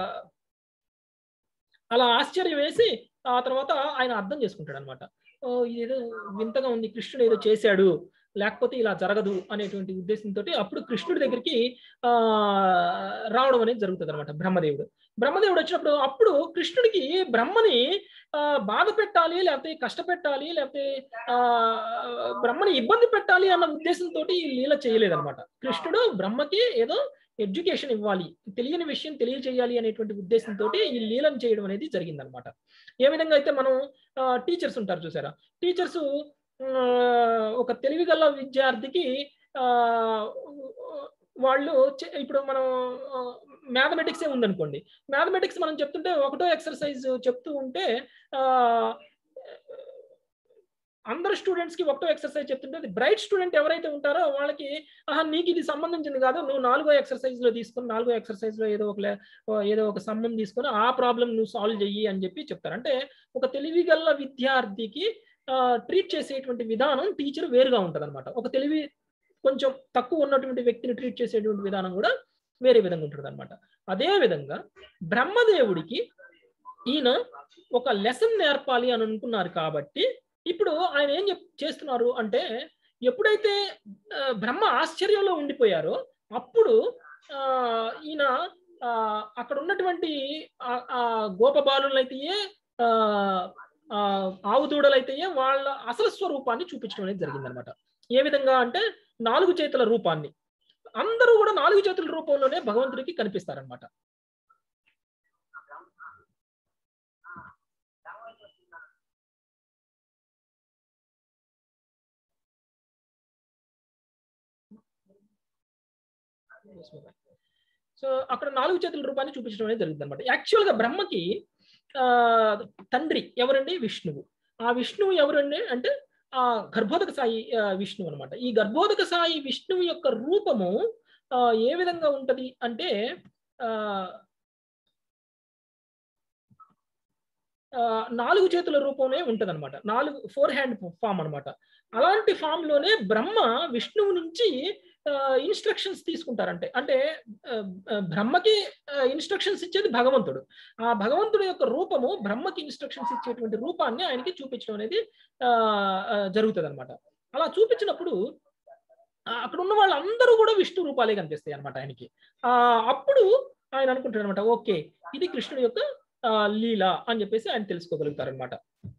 అలా ఆశ్చర్యం వేసి ఆ తర్వాత ఆయన అర్థం చేసుకుంటాడు అనమాట. ఇదేదో వింతగా ఉంది, కృష్ణుడు ఏదో చేశాడు, లేకపోతే ఇలా జరగదు అనేటువంటి ఉద్దేశంతో అప్పుడు కృష్ణుడి దగ్గరికి ఆ రావడం అనేది జరుగుతుంది అనమాట బ్రహ్మదేవుడు. బ్రహ్మదేవుడు వచ్చినప్పుడు అప్పుడు కృష్ణుడికి బ్రహ్మని ఆ బాధ పెట్టాలి, లేకపోతే కష్టపెట్టాలి, లేకపోతే ఆ బ్రహ్మని ఇబ్బంది పెట్టాలి అన్న ఉద్దేశంతో ఈ లీల చేయలేదన్నమాట. కృష్ణుడు బ్రహ్మకి ఏదో ఎడ్యుకేషన్ ఇవ్వాలి, తెలియని విషయం తెలియచేయాలి అనేటువంటి ఉద్దేశంతో ఈ లీలను చేయడం అనేది జరిగిందనమాట. ఏ విధంగా అయితే మనం టీచర్స్ ఉంటారు చూసారా, టీచర్స్ ఒక తెలివిగల విద్యార్థికి ఆ వాళ్ళు ఇప్పుడు మనం మ్యాథమెటిక్స్ ఏ ఉందనుకోండి, మ్యాథమెటిక్స్ మనం చెప్తుంటే ఒకటో ఎక్సర్సైజ్ చెప్తూ ఉంటే ఆ అందరు స్టూడెంట్స్ కి ఒకటో ఎక్సర్సైజ్ చెప్తుంటే బ్రైట్ స్టూడెంట్ ఎవరైతే ఉంటారో వాళ్ళకి ఆహా నీకు ఇది సంబంధించింది కాదు, నువ్వు నాలుగో ఎక్సర్సైజ్ లో తీసుకుని నాలుగో ఎక్సర్సైజ్ లో ఏదో ఒక ఏదో ఒక సమ్మం తీసుకొని ఆ ప్రాబ్లం నువ్వు సాల్వ్ చెయ్యి అని చెప్పి చెప్తారు. అంటే ఒక తెలివిగల విద్యార్థికి ట్రీట్ చేసేటువంటి విధానం టీచర్ వేరుగా ఉంటుంది అనమాట. ఒక తెలివి కొంచెం తక్కువ ఉన్నటువంటి వ్యక్తిని ట్రీట్ చేసేటువంటి విధానం కూడా వేరే విధంగా ఉంటుంది అనమాట. అదే విధంగా బ్రహ్మదేవుడికి ఈయన ఒక లెసన్ నేర్పాలి అని అనుకున్నారు కాబట్టి ఇప్పుడు ఆయన ఏం చేస్తున్నారు అంటే, ఎప్పుడైతే బ్రహ్మ ఆశ్చర్యంలో ఉండిపోయారో అప్పుడు ఈయన అక్కడ ఉన్నటువంటి గోపబాలులైతే ఆవు దూడలైతే వాళ్ళ అసలు స్వరూపాన్ని చూపించడం అనేది జరిగిందనమాట. ఏ విధంగా అంటే నాలుగు చేతుల రూపాన్ని, అందరూ కూడా నాలుగు చేతుల రూపంలోనే భగవంతుడికి కనిపిస్తారనమాట. సో అక్కడ నాలుగు చేతుల రూపాన్ని చూపించడం అనేది జరుగుతుంది అనమాట. యాక్చువల్గా బ్రహ్మకి ఆ తండ్రి ఎవరండి, విష్ణువు. ఆ విష్ణువు ఎవరండి అంటే ఆ గర్భోదక సాయి విష్ణువు అనమాట. ఈ గర్భోదక సాయి విష్ణువు యొక్క రూపము ఆ ఏ విధంగా ఉంటది అంటే ఆ నాలుగు చేతుల రూపంలో ఉంటది అనమాట. నాలుగు ఫోర్ హ్యాండ్ ఫామ్ అనమాట. అలాంటి ఫామ్ లోనే బ్రహ్మ విష్ణువు నుంచి ఇన్స్ట్రక్షన్స్ తీసుకుంటారంటే, అంటే బ్రహ్మకి ఇన్స్ట్రక్షన్స్ ఇచ్చేది భగవంతుడు. ఆ భగవంతుడి యొక్క రూపము బ్రహ్మకి ఇన్స్ట్రక్షన్స్ ఇచ్చేటువంటి రూపాన్ని ఆయనకి చూపించడం అనేది జరుగుతుంది అనమాట. అలా చూపించినప్పుడు అక్కడ ఉన్న వాళ్ళందరూ కూడా విష్ణు రూపాలే కనిపిస్తాయి అనమాట ఆయనకి. ఆ అప్పుడు ఆయన అనుకుంటాడు అనమాట, ఓకే ఇది కృష్ణుడి యొక్క లీల అని చెప్పేసి ఆయన తెలుసుకోగలుగుతారనమాట.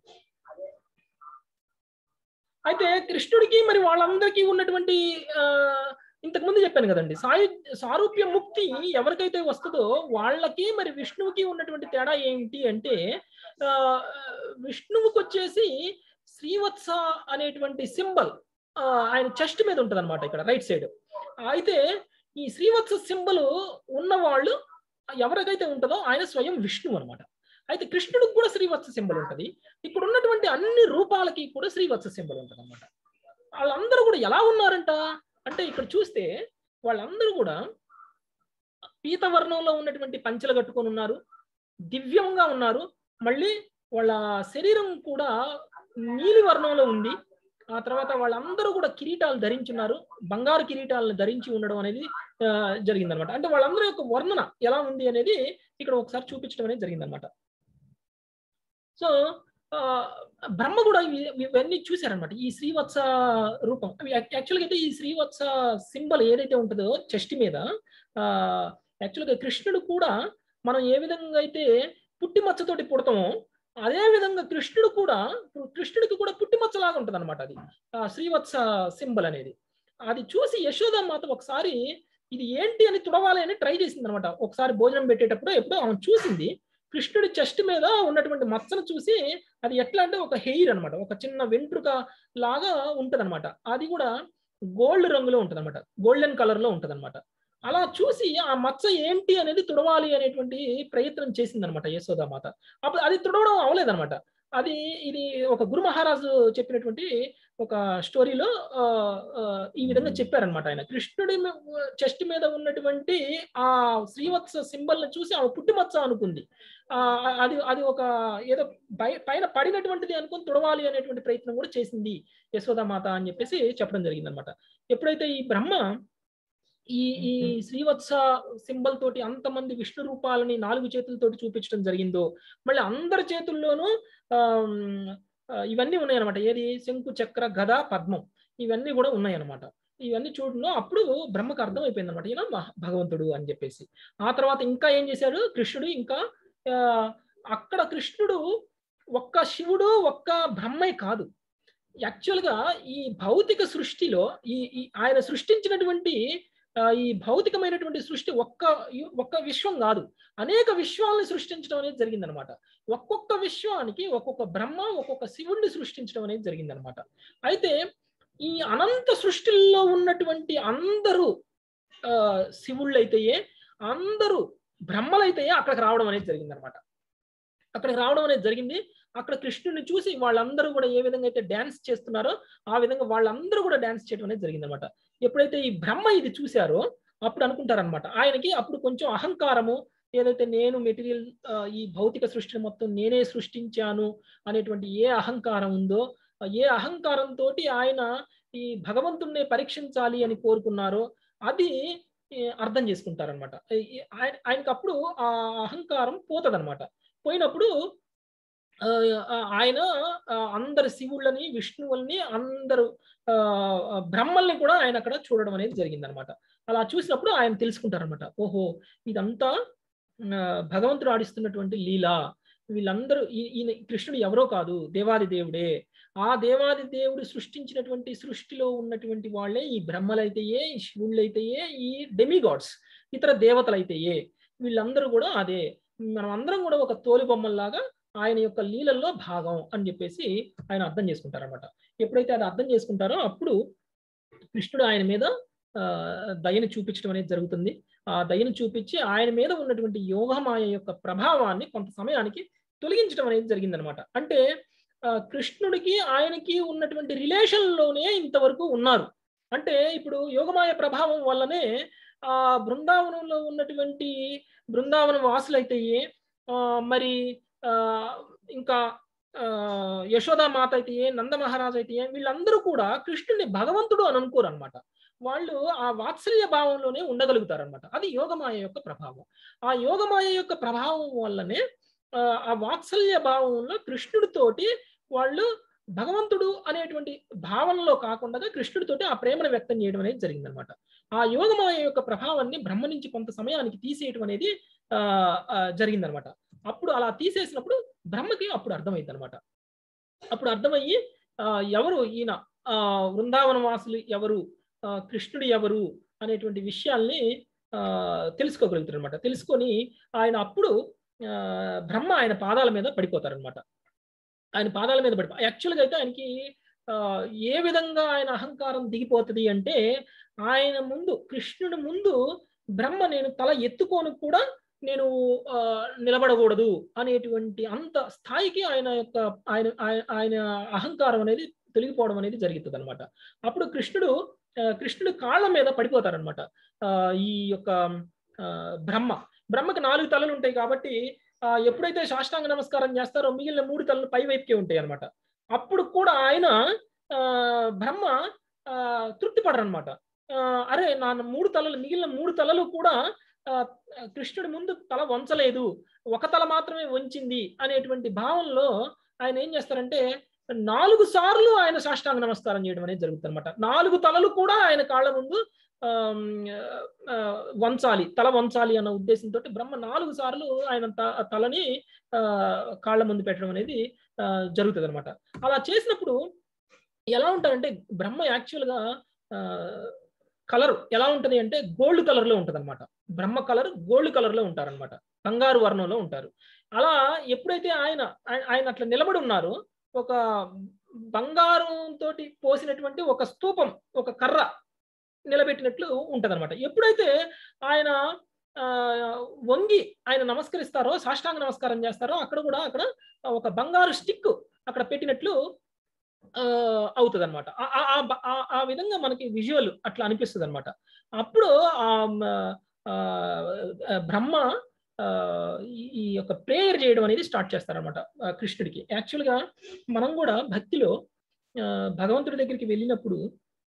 అయితే కృష్ణుడికి మరి వాళ్ళందరికీ ఉన్నటువంటి ఆ ఇంతకుముందు చెప్పాను కదండి, సాయి సారూప్య ముక్తి ఎవరికైతే వస్తుందో వాళ్ళకి మరి విష్ణువుకి ఉన్నటువంటి తేడా ఏంటి అంటే, ఆ విష్ణువుకి వచ్చేసి శ్రీవత్స అనేటువంటి సింబల్ ఆయన చెస్ట్ మీద ఉంటుంది అనమాట, ఇక్కడ రైట్ సైడ్. అయితే ఈ శ్రీవత్స సింబల్ ఉన్నవాళ్ళు ఎవరికైతే ఉంటుందో ఆయన స్వయం విష్ణువు అనమాట. అయితే కృష్ణుడికి కూడా శ్రీవత్స సింబల్ ఉంటుంది. ఇక్కడ ఉన్నటువంటి అన్ని రూపాలకి కూడా శ్రీవత్స సింబల్ ఉంటుంది అనమాట. వాళ్ళందరూ కూడా ఎలా ఉన్నారంట అంటే, ఇక్కడ చూస్తే వాళ్ళందరూ కూడా పీతవర్ణంలో ఉన్నటువంటి పంచెలు కట్టుకొని ఉన్నారు, దివ్యంగా ఉన్నారు. మళ్ళీ వాళ్ళ శరీరం కూడా నీలి వర్ణంలో ఉంది. ఆ తర్వాత వాళ్ళందరూ కూడా కిరీటాలు ధరించున్నారు, బంగారు కిరీటాలను ధరించి ఉండడం అనేది జరిగిందనమాట. అంటే వాళ్ళందరూ యొక్క వర్ణన ఎలా ఉంది అనేది ఇక్కడ ఒకసారి చూపించడం అనేది జరిగిందనమాట. సో బ్రహ్మ కూడా ఇవన్నీ చూశారనమాట. ఈ శ్రీవత్స రూపం యాక్చువల్గా అయితే ఈ శ్రీవత్స సింబల్ ఏదైతే ఉంటుందో చెస్ట్ మీద, యాక్చువల్గా కృష్ణుడు కూడా మనం ఏ విధంగా అయితే పుట్టి మచ్చతోటి పుడతామో అదే విధంగా కృష్ణుడు కూడా కృష్ణుడికి కూడా పుట్టి మచ్చలాగా ఉంటుంది అనమాట. అది శ్రీవత్స సింబల్ అనేది. అది చూసి యశోదామాత ఒకసారి ఇది ఏంటి అని తుడవాలి అని ట్రై చేసింది అనమాట. ఒకసారి భోజనం పెట్టేటప్పుడు ఎప్పుడో ఆమె చూసింది కృష్ణుడి చెస్ట్ మీద ఉన్నటువంటి మచ్చను చూసి, అది ఎట్లా అంటే ఒక హెయిర్ అనమాట, ఒక చిన్న వెంట్రుక లాగా ఉంటది అనమాట. అది కూడా గోల్డ్ రంగులో ఉంటది అనమాట, గోల్డెన్ కలర్ లో ఉంటది అనమాట. అలా చూసి ఆ మచ్చ ఏంటి అనేది తుడవాలి అనేటువంటి ప్రయత్నం చేసింది అనమాట యశోదామాత. అప్పుడు అది తుడవడం అవ్వలేదనమాట. అది ఇది ఒక గురు మహారాజు చెప్పినటువంటి ఒక స్టోరీలో ఈ విధంగా చెప్పారనమాట. ఆయన కృష్ణుడి చెస్ట్ మీద ఉన్నటువంటి ఆ శ్రీవత్స సింబల్ ని చూసి ఆమె పుట్టిమచ్చ అనుకుంది. ఆ అది అది ఒక ఏదో పైన పడినటువంటిది అనుకుని తుడవాలి అనేటువంటి ప్రయత్నం కూడా చేసింది యశోదామాత అని చెప్పేసి చెప్పడం జరిగింది అనమాట. ఎప్పుడైతే ఈ బ్రహ్మ ఈ ఈ శ్రీవత్స సింబల్ తోటి అంతమంది విష్ణు రూపాలని నాలుగు చేతులతోటి చూపించడం జరిగిందో, మళ్ళీ అందరి చేతుల్లోనూ ఇవన్నీ ఉన్నాయన్నమాట. ఏది శంకు చక్ర గద పద్మం ఇవన్నీ కూడా ఉన్నాయన్నమాట. ఇవన్నీ చూడడం అప్పుడు బ్రహ్మకు అర్థం అయిపోయింది అనమాట, ఈయన భగవంతుడు అని చెప్పేసి. ఆ తర్వాత ఇంకా ఏం చేశాడు కృష్ణుడు, ఇంకా అక్కడ కృష్ణుడు ఒక్క శివుడు ఒక్క బ్రహ్మే కాదు, యాక్చువల్గా ఈ భౌతిక సృష్టిలో ఈ ఆయన సృష్టించినటువంటి ఈ భౌతికమైనటువంటి సృష్టి ఒక్క ఒక్క విశ్వం కాదు, అనేక విశ్వాలని సృష్టించడం అనేది జరిగిందనమాట. ఒక్కొక్క విశ్వానికి ఒక్కొక్క బ్రహ్మ ఒక్కొక్క శివుణ్ణి సృష్టించడం అనేది జరిగిందనమాట. అయితే ఈ అనంత సృష్టిల్లో ఉన్నటువంటి అందరూ ఆ శివుళ్ళైతేయే, అందరూ బ్రహ్మలైతేయే అక్కడికి రావడం అనేది జరిగిందనమాట. అక్కడికి రావడం అనేది జరిగింది. అక్కడ కృష్ణుడిని చూసి వాళ్ళందరూ కూడా ఏ విధంగా అయితే డ్యాన్స్ చేస్తున్నారో ఆ విధంగా వాళ్ళందరూ కూడా డ్యాన్స్ చేయడం అనేది జరిగిందనమాట. ఎప్పుడైతే ఈ బ్రహ్మ ఇది చూశారో అప్పుడు అనుకుంటారనమాట, ఆయనకి అప్పుడు కొంచెం అహంకారము, ఏదైతే నేను మెటీరియల్ ఈ భౌతిక సృష్టిని మొత్తం నేనే సృష్టించాను అనేటువంటి ఏ అహంకారం ఉందో, ఏ అహంకారంతో ఆయన ఈ భగవంతుణ్ణి పరీక్షించాలి అని కోరుకున్నారో అది అర్థం చేసుకుంటారనమాట. ఆయన ఆయనకు అప్పుడు ఆ అహంకారం పోతదనమాట. పోయినప్పుడు ఆయన అందరు శివుళ్ళని విష్ణువుల్ని అందరు బ్రహ్మల్ని కూడా ఆయన అక్కడ చూడడం అనేది జరిగిందనమాట. అలా చూసినప్పుడు ఆయన తెలుసుకుంటారనమాట, ఓహో ఇదంతా భగవంతుడు ఆడిస్తున్నటువంటి లీలా, వీళ్ళందరూ ఈయన కృష్ణుడు ఎవరో కాదు, దేవాది దేవుడే. ఆ దేవాది దేవుడు సృష్టించినటువంటి సృష్టిలో ఉన్నటువంటి వాళ్ళే ఈ బ్రహ్మలైతేయే, ఈ శివుళ్ళైతేయే, ఈ డెమిగాడ్స్ ఇతర దేవతలైతేయే, వీళ్ళందరూ కూడా అదే, మనం అందరం కూడా ఒక తోలు బొమ్మల్లాగా ఆయన యొక్క లీలల్లో భాగం అని చెప్పేసి ఆయన అర్థం చేసుకుంటారనమాట. ఎప్పుడైతే అది అర్థం చేసుకుంటారో అప్పుడు కృష్ణుడు ఆయన మీద ఆ దయను చూపించడం అనేది జరుగుతుంది. ఆ దయను చూపించి ఆయన మీద ఉన్నటువంటి యోగమాయ యొక్క ప్రభావాన్ని కొంత సమయానికి తొలగించడం అనేది జరిగిందనమాట. అంటే కృష్ణుడికి ఆయనకి ఉన్నటువంటి రిలేషన్లోనే ఇంతవరకు ఉన్నారు. అంటే ఇప్పుడు యోగమాయ ప్రభావం వల్లనే ఆ బృందావనంలో ఉన్నటువంటి బృందావన వాసులైతేయే, మరి ఆ ఇంకా ఆ యశోదామాత అయితే, నంద మహారాజు అయితే, వీళ్ళందరూ కూడా కృష్ణుడిని భగవంతుడు అని అనుకోరు అనమాట. వాళ్ళు ఆ వాత్సల్య భావంలోనే ఉండగలుగుతారనమాట. అది యోగమాయ యొక్క ప్రభావం. ఆ యోగమాయ యొక్క ప్రభావం వల్లనే ఆ వాత్సల్య భావంలో కృష్ణుడితోటి వాళ్ళు భగవంతుడు అనేటువంటి భావనలో కాకుండా కృష్ణుడితోటి ఆ ప్రేమను వ్యక్తం చేయడం అనేది జరిగిందనమాట. ఆ యోగమాయ యొక్క ప్రభావాన్ని బ్రహ్మ నుంచి కొంత సమయానికి తీసేయడం అనేది ఆ జరిగిందనమాట. అప్పుడు అలా తీసేసినప్పుడు బ్రహ్మకి అప్పుడు అర్థమైంది అనమాట. అప్పుడు అర్థమయ్యి ఎవరు ఈయన, ఆ వృందావన వాసులు ఎవరు, కృష్ణుడు ఎవరు అనేటువంటి విషయాల్ని ఆ తెలుసుకోగలుగుతారు అనమాట. తెలుసుకొని ఆయన అప్పుడు ఆ బ్రహ్మ ఆయన పాదాల మీద పడిపోతారనమాట. ఆయన పాదాల మీద పడిపో యాక్చువల్గా అయితే ఆయనకి ఆ ఏ విధంగా ఆయన అహంకారం దిగిపోతుంది అంటే, ఆయన ముందు కృష్ణుడి ముందు బ్రహ్మ నేను తల ఎత్తుకోను కూడా నేను ఆ నిలబడకూడదు అనేటువంటి అంత స్థాయికి ఆయన యొక్క ఆయన ఆయన అహంకారం అనేది తొలగిపోవడం అనేది జరుగుతుంది అనమాట. అప్పుడు కృష్ణుడు కృష్ణుడు కాళ్ళ మీద పడిపోతారనమాట. ఆ ఈ యొక్క బ్రహ్మ బ్రహ్మకి నాలుగు తలలు ఉంటాయి కాబట్టి ఆ ఎప్పుడైతే సాష్టాంగ నమస్కారం చేస్తారో మిగిలిన మూడు తలలు పై వైపుకే ఉంటాయి అనమాట. అప్పుడు కూడా ఆయన ఆ బ్రహ్మ ఆ తృప్తి పడరనమాట. అరే నా మూడు తలలు మిగిలిన మూడు తలలు కూడా కృష్ణుడి ముందు తల వంచలేదు, ఒక తల మాత్రమే వంచింది అనేటువంటి భావంలో ఆయన ఏం చేస్తారంటే నాలుగు సార్లు ఆయన సాష్టాంగ నమస్కారం చేయడం అనేది జరుగుతుంది అనమాట. నాలుగు తలలు కూడా ఆయన కాళ్ళ ముందు వంచాలి, తల వంచాలి అన్న ఉద్దేశంతో బ్రహ్మ నాలుగు సార్లు ఆయన తలని కాళ్ళ ముందు పెట్టడం అనేది జరుగుతుంది అనమాట. అలా చేసినప్పుడు ఎలా ఉంటారంటే బ్రహ్మ యాక్చువల్గా కలర్ ఎలా ఉంటుంది అంటే గోల్డ్ కలర్ లో ఉంటుంది అనమాట. బ్రహ్మ కలర్ గోల్డ్ కలర్ లో ఉంటారనమాట, బంగారు వర్ణంలో ఉంటారు. అలా ఎప్పుడైతే ఆయన ఆయన అట్లా నిలబడి ఉన్నారో ఒక బంగారంతో పోసినటువంటి ఒక స్తూపం, ఒక కర్ర నిలబెట్టినట్లు ఉంటది అనమాట. ఎప్పుడైతే ఆయన వంగి ఆయన నమస్కరిస్తారో, సాష్టాంగ నమస్కారం చేస్తారో, అక్కడ కూడా అక్కడ ఒక బంగారు స్టిక్ అక్కడ పెట్టినట్లు అవుతుంది అనమాట. ఆ విధంగా మనకి విజువల్ అట్లా అనిపిస్తుంది అనమాట. అప్పుడు ఆ బ్రహ్మ ఈ యొక్క ప్రేయర్ చేయడం అనేది స్టార్ట్ చేస్తారనమాట కృష్ణుడికి. యాక్చువల్గా మనం కూడా భక్తిలో భగవంతుడి దగ్గరికి వెళ్ళినప్పుడు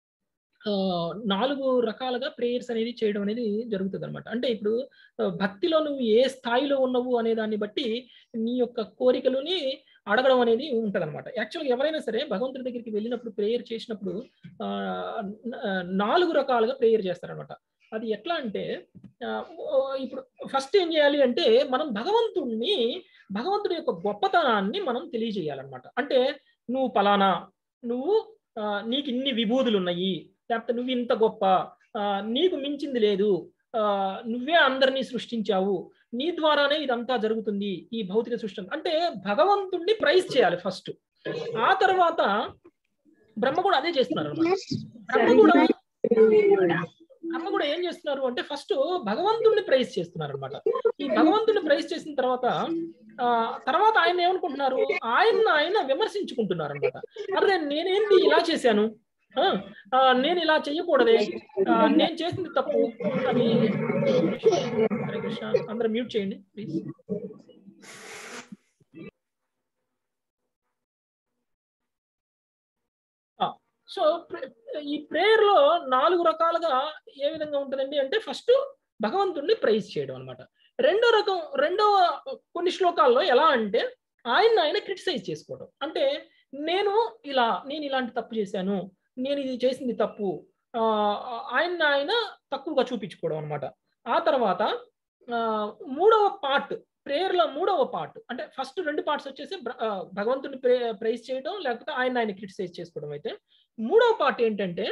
నాలుగు రకాలుగా ప్రేయర్స్ అనేది చేయడం అనేది జరుగుతుంది అనమాట. అంటే ఇప్పుడు భక్తిలో నువ్వు ఏ స్థాయిలో ఉన్నావు అనే దాన్ని బట్టి నీ యొక్క కోరికలని అడగడం అనేది ఉంటుంది అనమాట. యాక్చువల్గా ఎవరైనా సరే భగవంతుడి దగ్గరికి వెళ్ళినప్పుడు ప్రేయర్ చేసినప్పుడు నాలుగు రకాలుగా ప్రేయర్ చేస్తారనమాట. అది ఎట్లా అంటే ఇప్పుడు ఫస్ట్ ఏం చేయాలి అంటే మనం భగవంతుడిని, భగవంతుడి యొక్క గొప్పతనాన్ని మనం తెలియజేయాలన్నమాట. అంటే నువ్వు పలానా, నువ్వు నీకు ఇన్ని విభూతులు ఉన్నాయి, లేకపోతే నువ్వు ఇంత గొప్ప, నీకు మించింది లేదు, నువ్వే అందరినీ సృష్టించావు, నీ ద్వారానే ఇదంతా జరుగుతుంది ఈ భౌతిక సృష్టి. అంటే భగవంతుడిని ప్రైజ్ చేయాలి ఫస్ట్. ఆ తర్వాత బ్రహ్మ కూడా అదే చేస్తున్నారు అనమాట. బ్రహ్మ కూడా బ్రహ్మ కూడా ఏం చేస్తున్నారు అంటే ఫస్ట్ భగవంతుడిని ప్రైజ్ చేస్తున్నారు అనమాట. ఈ భగవంతుడిని ప్రైజ్ చేసిన తర్వాత ఆ తర్వాత ఆయన ఏమనుకుంటున్నారు, ఆయన ఆయన విమర్శించుకుంటున్నారు అనమాట. అరే నేనేంటి ఇలా చేశాను, నేను ఇలా చెయ్యకూడదే, నేను చేసింది తప్పు అని. హరే కృష్ణ, అందరూ మ్యూట్ చేయండి ప్లీజ్. సో ఈ ప్రేయర్ లో నాలుగు రకాలుగా ఏ విధంగా ఉంటుందండి అంటే ఫస్ట్ భగవంతుడిని ప్రైజ్ చేయడం అనమాట. రెండో రకం, రెండవ కొన్ని శ్లోకాల్లో ఎలా అంటే ఆయన ఆయన క్రిటిసైజ్ చేసుకోవడం. అంటే నేను ఇలా నేను ఇలాంటి తప్పు చేశాను, నేను ఇది చేసింది తప్పు, ఆయన ఆయన తక్కువగా చూపించుకోవడం అనమాట. ఆ తర్వాత మూడవ పార్ట్, ప్రేయర్ లో మూడవ పార్ట్ అంటే ఫస్ట్ రెండు పార్ట్స్ వచ్చేసి భగవంతుని ప్రే ప్రైజ్ చేయడం, లేకపోతే ఆయన ఆయన క్రిటిసైజ్ చేసుకోవడం. అయితే మూడవ పార్ట్ ఏంటంటే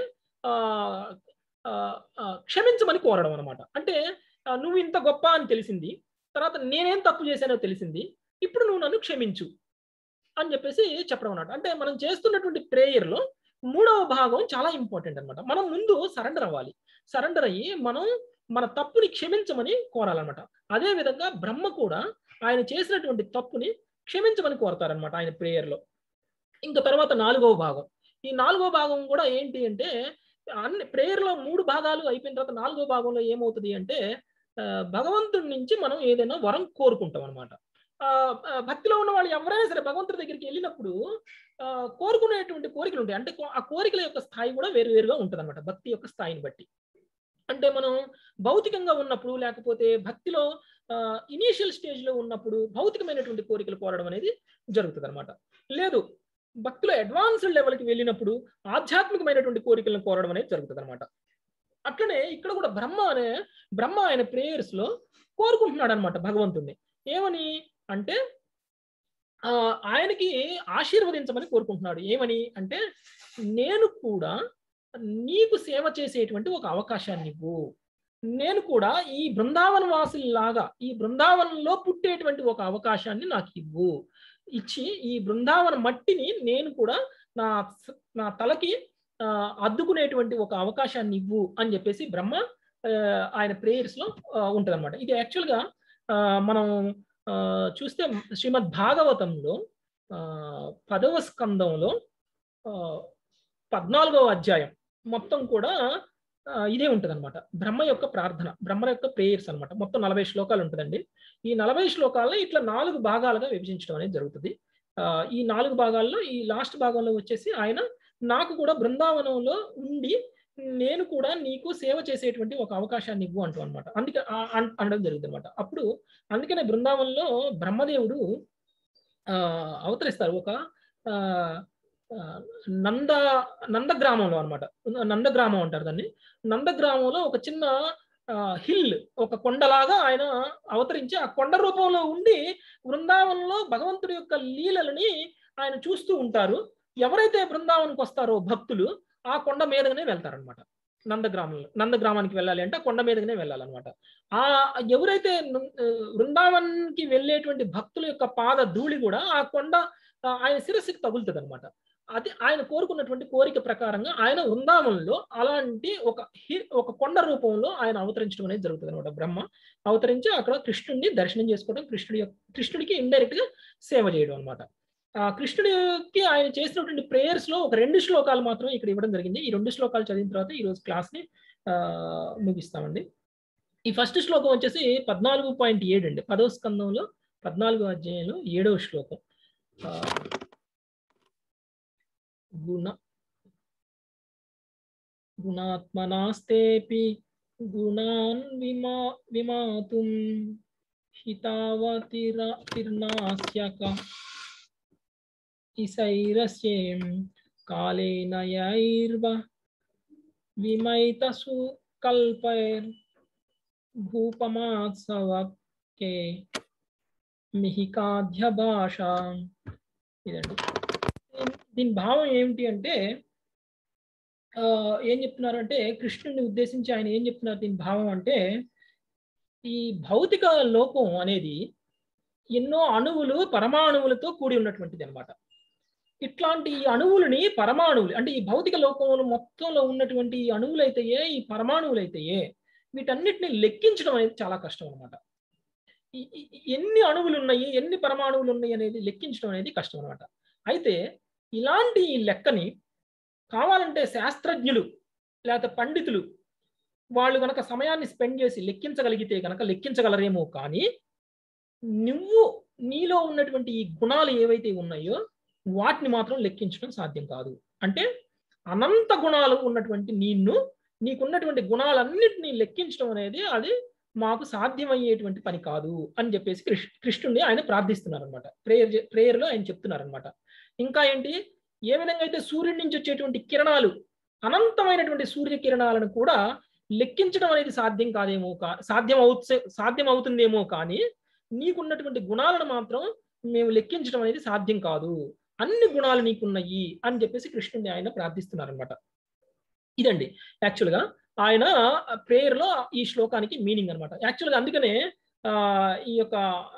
క్షమించమని కోరడం అనమాట. అంటే నువ్వు ఇంత గొప్ప అని తెలిసింది, తర్వాత నేనేం తప్పు చేశానో తెలిసింది, ఇప్పుడు నువ్వు నన్ను క్షమించు అని చెప్పేసి చెప్పడం అన్నమాట. అంటే మనం చేస్తున్నటువంటి ప్రేయర్లో మూడవ భాగం చాలా ఇంపార్టెంట్ అనమాట. మనం ముందు సరెండర్ అవ్వాలి, సరెండర్ అయ్యి మనం మన తప్పుని క్షమించమని కోరాలన్నమాట. అదే విధంగా బ్రహ్మ కూడా ఆయన చేసినటువంటి తప్పుని క్షమించమని కోరతారనమాట ఆయన ప్రేయర్లో. ఇంకా తర్వాత నాలుగవ భాగం, ఈ నాలుగవ భాగం కూడా ఏంటి అంటే అన్ని ప్రేయర్లో మూడు భాగాలు అయిపోయిన తర్వాత నాలుగో భాగంలో ఏమవుతుంది అంటే భగవంతుడి నుంచి మనం ఏదైనా వరం కోరుకుంటాం అనమాట. భక్తిలో ఉన్న వాళ్ళు ఎవరైనా సరే భగవంతుడి దగ్గరికి వెళ్ళినప్పుడు కోరుకునేటువంటి కోరికలు ఉంటాయి. అంటే ఆ కోరికల యొక్క స్థాయి కూడా వేరు వేరుగా ఉంటుంది అనమాట భక్తి యొక్క స్థాయిని బట్టి. అంటే మనం భౌతికంగా ఉన్నప్పుడు, లేకపోతే భక్తిలో ఇనీషియల్ స్టేజ్లో ఉన్నప్పుడు భౌతికమైనటువంటి కోరికలు కోరడం అనేది జరుగుతుంది అనమాట. లేదు భక్తిలో అడ్వాన్స్డ్ లెవెల్కి వెళ్ళినప్పుడు ఆధ్యాత్మికమైనటువంటి కోరికలను కోరడం అనేది జరుగుతుంది అనమాట. అట్లనే ఇక్కడ కూడా బ్రహ్మ అనే బ్రహ్మ ఆయన ప్రేయర్స్ లో కోరుకుంటున్నాడు అనమాట భగవంతుడిని. ఏమని అంటే ఆ ఆయనకి ఆశీర్వదించమని కోరుకుంటున్నాడు. ఏమని అంటే నేను కూడా నీకు సేవ చేసేటువంటి ఒక అవకాశాన్ని ఇవ్వు, నేను కూడా ఈ బృందావన వాసుల్లాగా ఈ బృందావనంలో పుట్టేటువంటి ఒక అవకాశాన్ని నాకు ఇవ్వు, ఇచ్చి ఈ బృందావన మట్టిని నేను కూడా నా నా తలకి అద్దుకునేటువంటి ఒక అవకాశాన్ని ఇవ్వు అని చెప్పేసి బ్రహ్మ ఆయన ప్రేయర్స్ లో ఉంటుంది అనమాట. ఇది యాక్చువల్గా మనం చూస్తే శ్రీమద్ భాగవతంలో పదవ స్కందంలో పద్నాలుగవ అధ్యాయం మొత్తం కూడా ఇదే ఉంటుంది అనమాట. బ్రహ్మ యొక్క ప్రార్థన, బ్రహ్మ యొక్క ప్రేయర్స్ అనమాట. మొత్తం నలభై శ్లోకాలు ఉంటుందండి. ఈ నలభై శ్లోకాలను ఇట్లా నాలుగు భాగాలుగా విభజించడం అనేది జరుగుతుంది. ఈ నాలుగు భాగాల్లో ఈ లాస్ట్ భాగంలో వచ్చేసి ఆయన నాకు కూడా బృందావనంలో ఉండి నేను కూడా నీకు సేవ చేసేటువంటి ఒక అవకాశాన్ని ఇవ్వు అంటూ అనమాట. అందుకే అనడం జరుగుతుంది అనమాట. అప్పుడు అందుకనే బృందావనంలో బ్రహ్మదేవుడు ఆ అవతరిస్తారు. ఒక నంద నందగ్రామంలో అనమాట, నందగ్రామం అంటారు దాన్ని. నందగ్రామంలో ఒక చిన్న హిల్, ఒక కొండలాగా ఆయన అవతరించి ఆ కొండ రూపంలో ఉండి బృందావనంలో భగవంతుడి యొక్క లీలలని ఆయన చూస్తూ ఉంటారు. ఎవరైతే బృందావనంకి వస్తారో భక్తులు ఆ కొండ మీదగానే వెళ్తారనమాట. నందగ్రామంలో నందగ్రామానికి వెళ్ళాలి అంటే కొండ మీదగానే వెళ్ళాలన్నమాట. ఆ ఎవరైతే బృందావనానికి వెళ్ళేటువంటి భక్తుల యొక్క పాద ధూళి కూడా ఆ కొండ ఆయన శిరస్సుకి తగులుతుంది అనమాట. అది ఆయన కోరుకున్నటువంటి కోరిక ప్రకారంగా ఆయన బృందావనంలో అలాంటి ఒక ఒక కొండ రూపంలో ఆయన అవతరించడం అనేది జరుగుతుంది అనమాట. బ్రహ్మ అవతరించి అక్కడ కృష్ణుడిని దర్శనం చేసుకోవడం, కృష్ణుడి కృష్ణుడికి ఇండైరెక్ట్ గా సేవ చేయడం అనమాట. ఆ కృష్ణుడికి ఆయన చేసినటువంటి ప్రేయర్స్ లో ఒక రెండు శ్లోకాలు మాత్రం ఇక్కడ ఇవ్వడం జరిగింది. ఈ రెండు శ్లోకాలు చదివిన తర్వాత ఈ రోజు క్లాస్ ని ఆ ముగిస్తామండి. ఈ ఫస్ట్ శ్లోకం వచ్చేసి పద్నాలుగు పాయింట్ ఏడు అండి, పదవ స్కందంలో పద్నాలుగో అధ్యాయంలో ఏడవ శ్లోకం. గుణ గుణాత్మనాస్తేపి గుణాన్ విమా విమాతుం హితావతిరా తిర్నాస్యక ఇసైరస్యేం కాలేన యైర్వ విమైతసు కల్పైర్ భూపమాత్సవకే మిహికాధ్య భాష. ఇదండి దీని భావం ఏమిటి అంటే ఏం చెప్తున్నారంటే కృష్ణుడిని ఉద్దేశించి ఆయన ఏం చెప్తున్నారు దీని భావం అంటే, ఈ భౌతిక లోకం అనేది ఎన్నో అణువులు పరమాణువులతో కూడి ఉన్నటువంటిది అనమాట. ఇట్లాంటి ఈ అణువులని పరమాణువులు అంటే ఈ భౌతిక లోకంలో మొత్తంలో ఉన్నటువంటి ఈ అణువులు అయితేయే ఈ పరమాణువులు అయితేయే వీటన్నిటిని లెక్కించడం అనేది చాలా కష్టం అనమాట. ఎన్ని అణువులు ఉన్నాయి ఎన్ని పరమాణువులు ఉన్నాయి అనేది లెక్కించడం అనేది కష్టం అనమాట. అయితే ఇలాంటి లెక్కని కావాలంటే శాస్త్రజ్ఞులు లేకపోతే పండితులు వాళ్ళు కనుక సమయాన్ని స్పెండ్ చేసి లెక్కించగలిగితే కనుక లెక్కించగలరేమో, కానీ నువ్వు నీలో ఉన్నటువంటి ఈ గుణాలు ఏవైతే ఉన్నాయో వాటిని మాత్రం లెక్కించడం సాధ్యం కాదు. అంటే అనంత గుణాలు ఉన్నటువంటి నిన్ను నీకున్నటువంటి గుణాలన్నింటినీ లెక్కించడం అనేది అది మాకు సాధ్యమయ్యేటువంటి పని కాదు అని చెప్పేసి కృష్ణ కృష్ణుడిని ఆయన ప్రార్థిస్తున్నారు అనమాట. ప్రేయర్ ప్రేయర్లో ఆయన చెప్తున్నారు అనమాట. ఇంకా ఏంటి, ఏ విధంగా అయితే సూర్యుడి నుంచి వచ్చేటువంటి కిరణాలు అనంతమైనటువంటి సూర్య కిరణాలను కూడా లెక్కించడం అనేది సాధ్యం కాదేమో కా సాధ్యం అవు సాధ్యం అవుతుందేమో కానీ నీకున్నటువంటి గుణాలను మాత్రం మేము లెక్కించడం అనేది సాధ్యం కాదు, అన్ని గుణాలు నీకున్నాయి అని చెప్పేసి కృష్ణుడిని ఆయన ప్రార్థిస్తున్నారు అనమాట. ఇదండి యాక్చువల్గా ఆయన ప్రేయర్లో ఈ శ్లోకానికి మీనింగ్ అనమాట. యాక్చువల్గా అందుకనే ఆ ఈ యొక్క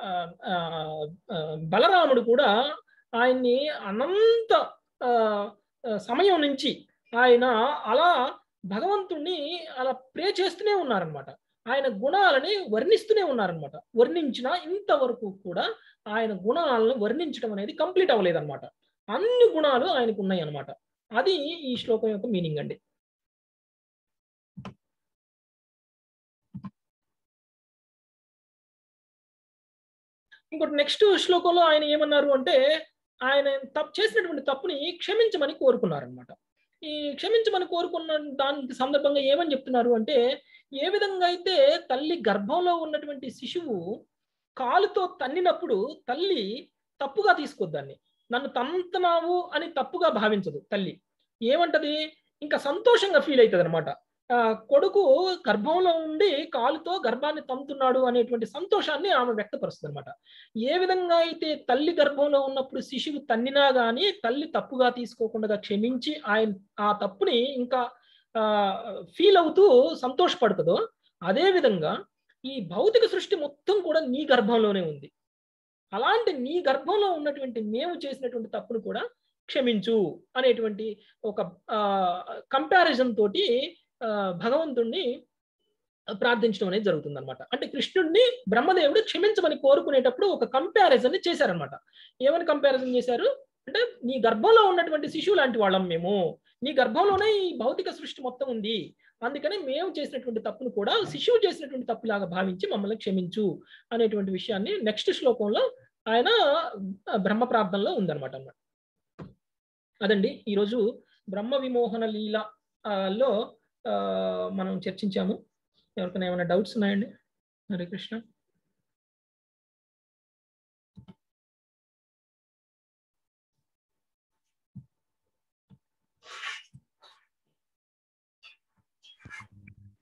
బలరాముడు కూడా ఆయన్ని అనంత సమయం నుంచి ఆయన అలా భగవంతుణ్ణి అలా ప్రే చేస్తూనే ఉన్నారనమాట. ఆయన గుణాలని వర్ణిస్తూనే ఉన్నారనమాట. వర్ణించిన ఇంతవరకు కూడా ఆయన గుణాలను వర్ణించడం అనేది కంప్లీట్ అవ్వలేదన్నమాట. అన్ని గుణాలు ఆయనకు ఉన్నాయి అనమాట. అది ఈ శ్లోకం యొక్క మీనింగ్ అండి. ఇంకోటి నెక్స్ట్ శ్లోకంలో ఆయన ఏమన్నారు అంటే ఆయన తప్పు చేసినటువంటి తప్పుని క్షమించమని కోరుకున్నారనమాట. ఈ క్షమించమని కోరుకున్న దానికి సందర్భంగా ఏమని చెప్తున్నారు అంటే, ఏ విధంగా అయితే తల్లి గర్భంలో ఉన్నటువంటి శిశువు కాలుతో తన్నినప్పుడు తల్లి తప్పుగా తీసుకోద్దాన్ని, నన్ను తంతనావు అని తప్పుగా భావించదు. తల్లి ఏమంటది, ఇంకా సంతోషంగా ఫీల్ అవుతుంది అనమాట. కొడుకు గర్భంలో ఉండి కాలుతో గర్భాన్ని తంతున్నాడు అనేటువంటి సంతోషాన్ని ఆమె వ్యక్తపరుస్తుంది అనమాట. ఏ విధంగా అయితే తల్లి గర్భంలో ఉన్నప్పుడు శిశువు తన్నినా గానీ తల్లి తప్పుగా తీసుకోకుండా క్షమించి ఆయన ఆ తప్పుని ఇంకా ఆ ఫీల్ అవుతూ సంతోషపడుతుందో, అదే విధంగా ఈ భౌతిక సృష్టి మొత్తం కూడా నీ గర్భంలోనే ఉంది. అలాంటి నీ గర్భంలో ఉన్నటువంటి మేము చేసినటువంటి తప్పును కూడా క్షమించు అనేటువంటి ఒక కంపారిజన్ తోటి భగవంతుణ్ణి ప్రార్థించడం అనేది జరుగుతుంది అనమాట. అంటే కృష్ణుడిని బ్రహ్మదేవుడు క్షమించమని కోరుకునేటప్పుడు ఒక కంపారిజన్ చేశారనమాట. ఏమని కంపారిజన్ చేశారు అంటే, నీ గర్భంలో ఉన్నటువంటి శిశువు లాంటి వాళ్ళం మేము, నీ గర్భంలోనే ఈ భౌతిక సృష్టి మొత్తం ఉంది, అందుకని మేము చేసినటువంటి తప్పును కూడా శిశువు చేసినటువంటి తప్పులాగా భావించి మమ్మల్ని క్షమించు అనేటువంటి విషయాన్ని నెక్స్ట్ శ్లోకంలో ఆయన బ్రహ్మ ప్రార్థనలో ఉందన్నమాట అన్నమాట. అదండి ఈరోజు బ్రహ్మ విమోహన లీల లో మనం చర్చించాము. ఎవరికైనా ఏమైనా డౌట్స్ ఉన్నాయండి? హరే కృష్ణ.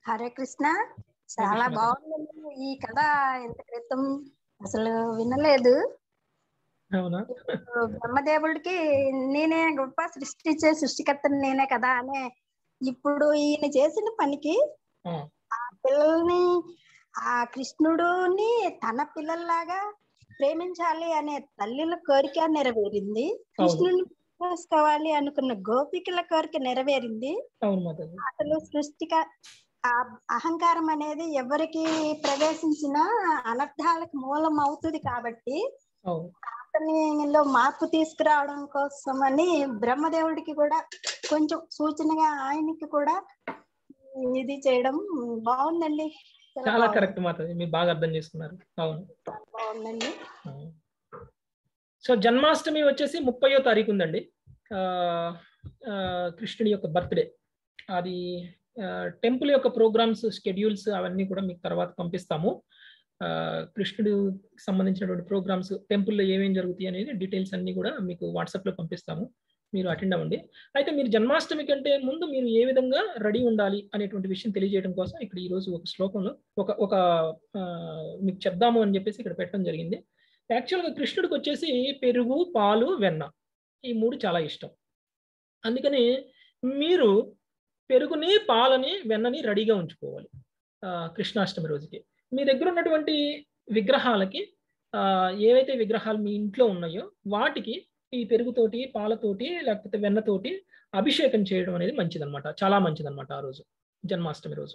హరే కృష్ణ. చాలా బాగుందండి ఈ కథ. ఇంత క్రితం అసలు వినలేదు. అవునా? బ్రహ్మదేవుడికి నేనే గొప్ప సృష్టించే సృష్టికర్తను నేనే కదా అనే, ఇప్పుడు ఈయన చేసిన పనికి ఆ పిల్లల్ని, ఆ కృష్ణుడుని తన పిల్లల్లాగా ప్రేమించాలి అనే తల్లిల కోరిక నెరవేరింది. కృష్ణుని చేసుకోవాలి అనుకున్న గోపికల కోరిక నెరవేరింది. అసలు సృష్టిక ఆ అహంకారం అనేది ఎవరికి ప్రవేశించినా అనర్థాలకు మూలం అవుతుంది కాబట్టి అతనిలో మార్పు తీసుకురావడం కోసమని బ్రహ్మదేవుడికి కూడా కొంచెం సూచనగా ఆయనకి కూడా ఇది చేయడం బాగుందండి. చాలా కరెక్ట్ మాతాజీ, మీరు బాగా అర్థం చేసుకున్నారు. అవును, బాగుందండి. సో జన్మాష్టమి వచ్చేసి ముప్పయో తారీఖు ఉందండి, కృష్ణుడి యొక్క బర్త్డే. అది టెంపుల్ యొక్క ప్రోగ్రామ్స్ షెడ్యూల్స్ అవన్నీ కూడా మీకు తర్వాత పంపిస్తాము. కృష్ణుడికి సంబంధించినటువంటి ప్రోగ్రామ్స్ టెంపుల్లో ఏమేమి జరుగుతాయి అనేది డీటెయిల్స్ అన్ని కూడా మీకు వాట్సాప్లో పంపిస్తాము, మీరు అటెండ్ అవ్వండి. అయితే మీరు జన్మాష్టమి కంటే ముందు మీరు ఏ విధంగా రెడీ ఉండాలి అనేటువంటి విషయం తెలియజేయడం కోసం ఇక్కడ ఈరోజు ఒక శ్లోకంలో ఒక ఒక మీకు చెప్దాము అని చెప్పేసి ఇక్కడ పెట్టడం జరిగింది. యాక్చువల్గా కృష్ణుడికి వచ్చేసి పెరుగు, పాలు, వెన్న ఈ మూడు చాలా ఇష్టం. అందుకని మీరు పెరుగుని, పాలని, వెన్నని రెడీగా ఉంచుకోవాలి కృష్ణాష్టమి రోజుకి. మీ దగ్గర ఉన్నటువంటి విగ్రహాలకి ఏవైతే విగ్రహాలు మీ ఇంట్లో ఉన్నాయో వాటికి ఈ పెరుగుతోటి, పాలతోటి, లేకపోతే వెన్నతోటి అభిషేకం చేయడం అనేది మంచిదన్నమాట, చాలా మంచిదన్నమాట ఆ రోజు, జన్మాష్టమి రోజు.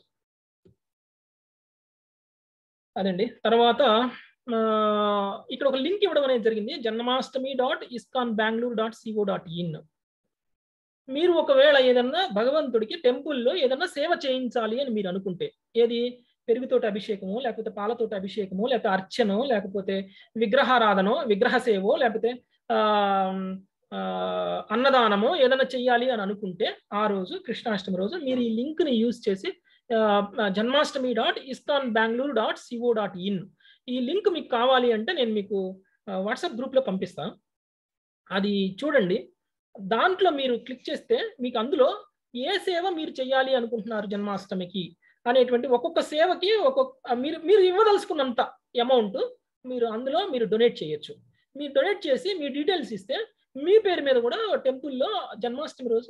అదండి. తర్వాత ఇక్కడ ఒక లింక్ ఇవ్వడం అనేది జరిగింది, Janmashtami dot ISKCON Bengaluru dot C O dot in. మీరు ఒకవేళ ఏదన్నా భగవంతుడికి టెంపుల్లో ఏదన్నా సేవ చేయించాలి అని మీరు అనుకుంటే, ఏది పెరుగుతోటి అభిషేకమో, లేకపోతే పాలతోటి అభిషేకమో, లేకపోతే అర్చనో, లేకపోతే విగ్రహారాధనో, విగ్రహ సేవో, లేకపోతే ఆ అన్నదానమో ఏదైనా చెయ్యాలి అని అనుకుంటే ఆ రోజు కృష్ణాష్టమి రోజు మీరు ఈ లింక్ని యూజ్ చేసి Janmashtami dot ISKCON Bengaluru dot C O dot in ఈ లింక్ మీకు కావాలి అంటే నేను మీకు వాట్సాప్ గ్రూప్లో పంపిస్తాను. అది చూడండి. దాంట్లో మీరు క్లిక్ చేస్తే మీకు అందులో ఏ సేవ మీరు చేయాలి అనుకుంటున్నారు జన్మాష్టమికి అనేటువంటి ఒక్కొక్క సేవకి ఒక్కొక్క మీరు మీరు ఇవ్వదలుచుకున్నంత అమౌంట్ మీరు అందులో మీరు డొనేట్ చేయొచ్చు. మీరు డొనేట్ చేసి మీ డీటెయిల్స్ ఇస్తే మీ పేరు మీద కూడా టెంపుల్లో జన్మాష్టమి రోజు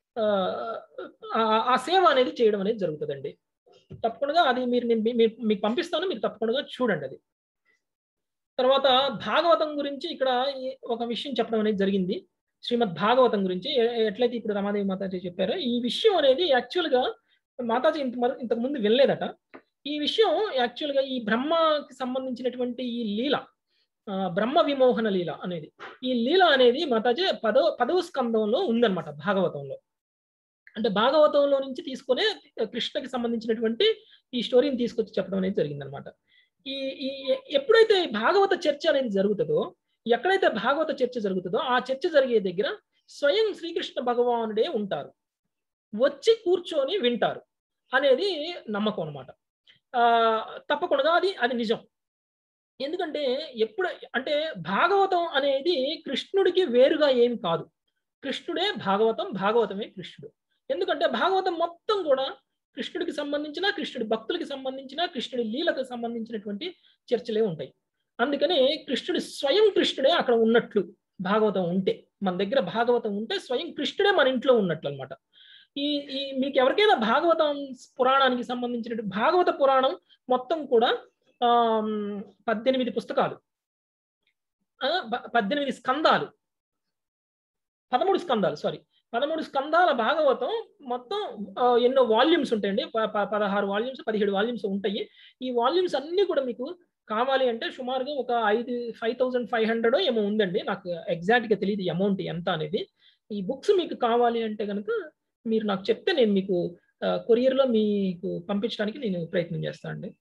ఆ సేవ అనేది చేయడం అనేది జరుగుతుందండి. తప్పకుండా అది మీరు నేను మీకు పంపిస్తాను, మీరు తప్పకుండా చూడండి అది. తర్వాత భాగవతం గురించి ఇక్కడ ఒక విషయం చెప్పడం అనేది జరిగింది. శ్రీమద్ భాగవతం గురించి ఎట్లయితే ఇప్పుడు రమాదేవి మాతాజీ చెప్పారో ఈ విషయం అనేది యాక్చువల్గా మాతాజీ ఇంత ఇంతకు ముందు వెళ్ళలేదట. ఈ విషయం యాక్చువల్గా ఈ బ్రహ్మకి సంబంధించినటువంటి ఈ లీల, బ్రహ్మ విమోహన లీల అనేది, ఈ లీల అనేది మాతాజీ పదవ పదవ స్కందంలో ఉందన్నమాట భాగవతంలో. అంటే భాగవతంలో నుంచి తీసుకునే కృష్ణకి సంబంధించినటువంటి ఈ స్టోరీని తీసుకొచ్చి చెప్పడం అనేది జరిగిందనమాట. ఈ ఈ ఎప్పుడైతే భాగవత చర్చ అనేది జరుగుతుందో, ఎక్కడైతే భాగవత చర్చ జరుగుతుందో ఆ చర్చ జరిగే దగ్గర స్వయం శ్రీకృష్ణ భగవానుడే ఉంటారు, వచ్చి కూర్చొని వింటారు అనేది నమ్మకం అనమాట. ఆ తప్పకుండా అది అది నిజం. ఎందుకంటే ఎప్పుడు అంటే భాగవతం అనేది కృష్ణుడికి వేరుగా ఏమి కాదు, కృష్ణుడే భాగవతం, భాగవతమే కృష్ణుడు. ఎందుకంటే భాగవతం మొత్తం కూడా కృష్ణుడికి సంబంధించిన, కృష్ణుడి భక్తులకి సంబంధించిన, కృష్ణుడి లీలకు సంబంధించినటువంటి చర్చలే ఉంటాయి. అందుకని కృష్ణుడి స్వయం కృష్ణుడే అక్కడ ఉన్నట్లు భాగవతం ఉంటే, మన దగ్గర భాగవతం ఉంటే స్వయం కృష్ణుడే మన ఇంట్లో ఉన్నట్లు అనమాట. ఈ ఈ మీకు ఎవరికైనా భాగవతం పురాణానికి సంబంధించిన భాగవత పురాణం మొత్తం కూడా ఆ పద్దెనిమిది పుస్తకాలు, పద్దెనిమిది స్కందాలు, పదమూడు స్కందాలు సారీ పదమూడు స్కందాల భాగవతం మొత్తం ఎన్నో వాల్యూమ్స్ ఉంటాయండి, పదహారు వాల్యూమ్స్ పదిహేడు వాల్యూమ్స్ ఉంటాయి. ఈ వాల్యూమ్స్ అన్ని కూడా మీకు కావాలి అంటే సుమారుగా ఒక ఐదు ఫైవ్ థౌజండ్ ఫైవ్ హండ్రెడ్ ఏమో ఉందండి, నాకు ఎగ్జాక్ట్గా తెలియదు అమౌంట్ ఎంత అనేది. ఈ బుక్స్ మీకు కావాలి అంటే కనుక మీరు నాకు చెప్తే నేను మీకు కొరియర్లో మీకు పంపించడానికి నేను ప్రయత్నం చేస్తాను అండి.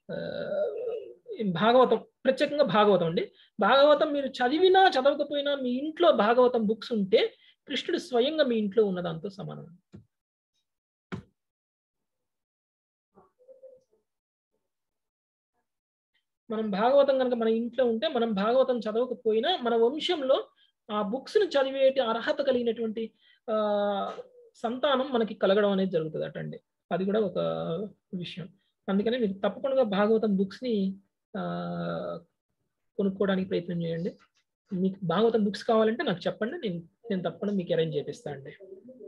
భాగవతం ప్రత్యేకంగా భాగవతం అండి, భాగవతం మీరు చదివినా చదవకపోయినా మీ ఇంట్లో భాగవతం బుక్స్ ఉంటే కృష్ణుడు స్వయంగా మీ ఇంట్లో ఉన్నదాంతో సమానం. మనం భాగవతం కనుక మన ఇంట్లో ఉంటే మనం భాగవతం చదవకపోయినా మన వంశంలో ఆ బుక్స్ని చదివేటి అర్హత కలిగినటువంటి ఆ సంతానం మనకి కలగడం అనేది జరుగుతుంది అటండి. అది కూడా ఒక విషయం. అందుకనే మీరు తప్పకుండా భాగవతం బుక్స్ని కొనుక్కోవడానికి ప్రయత్నం చేయండి. మీకు భాగవతం బుక్స్ కావాలంటే నాకు చెప్పండి, నేను నేను తప్పకుండా మీకు అరేంజ్ చేపిస్తాను అండి.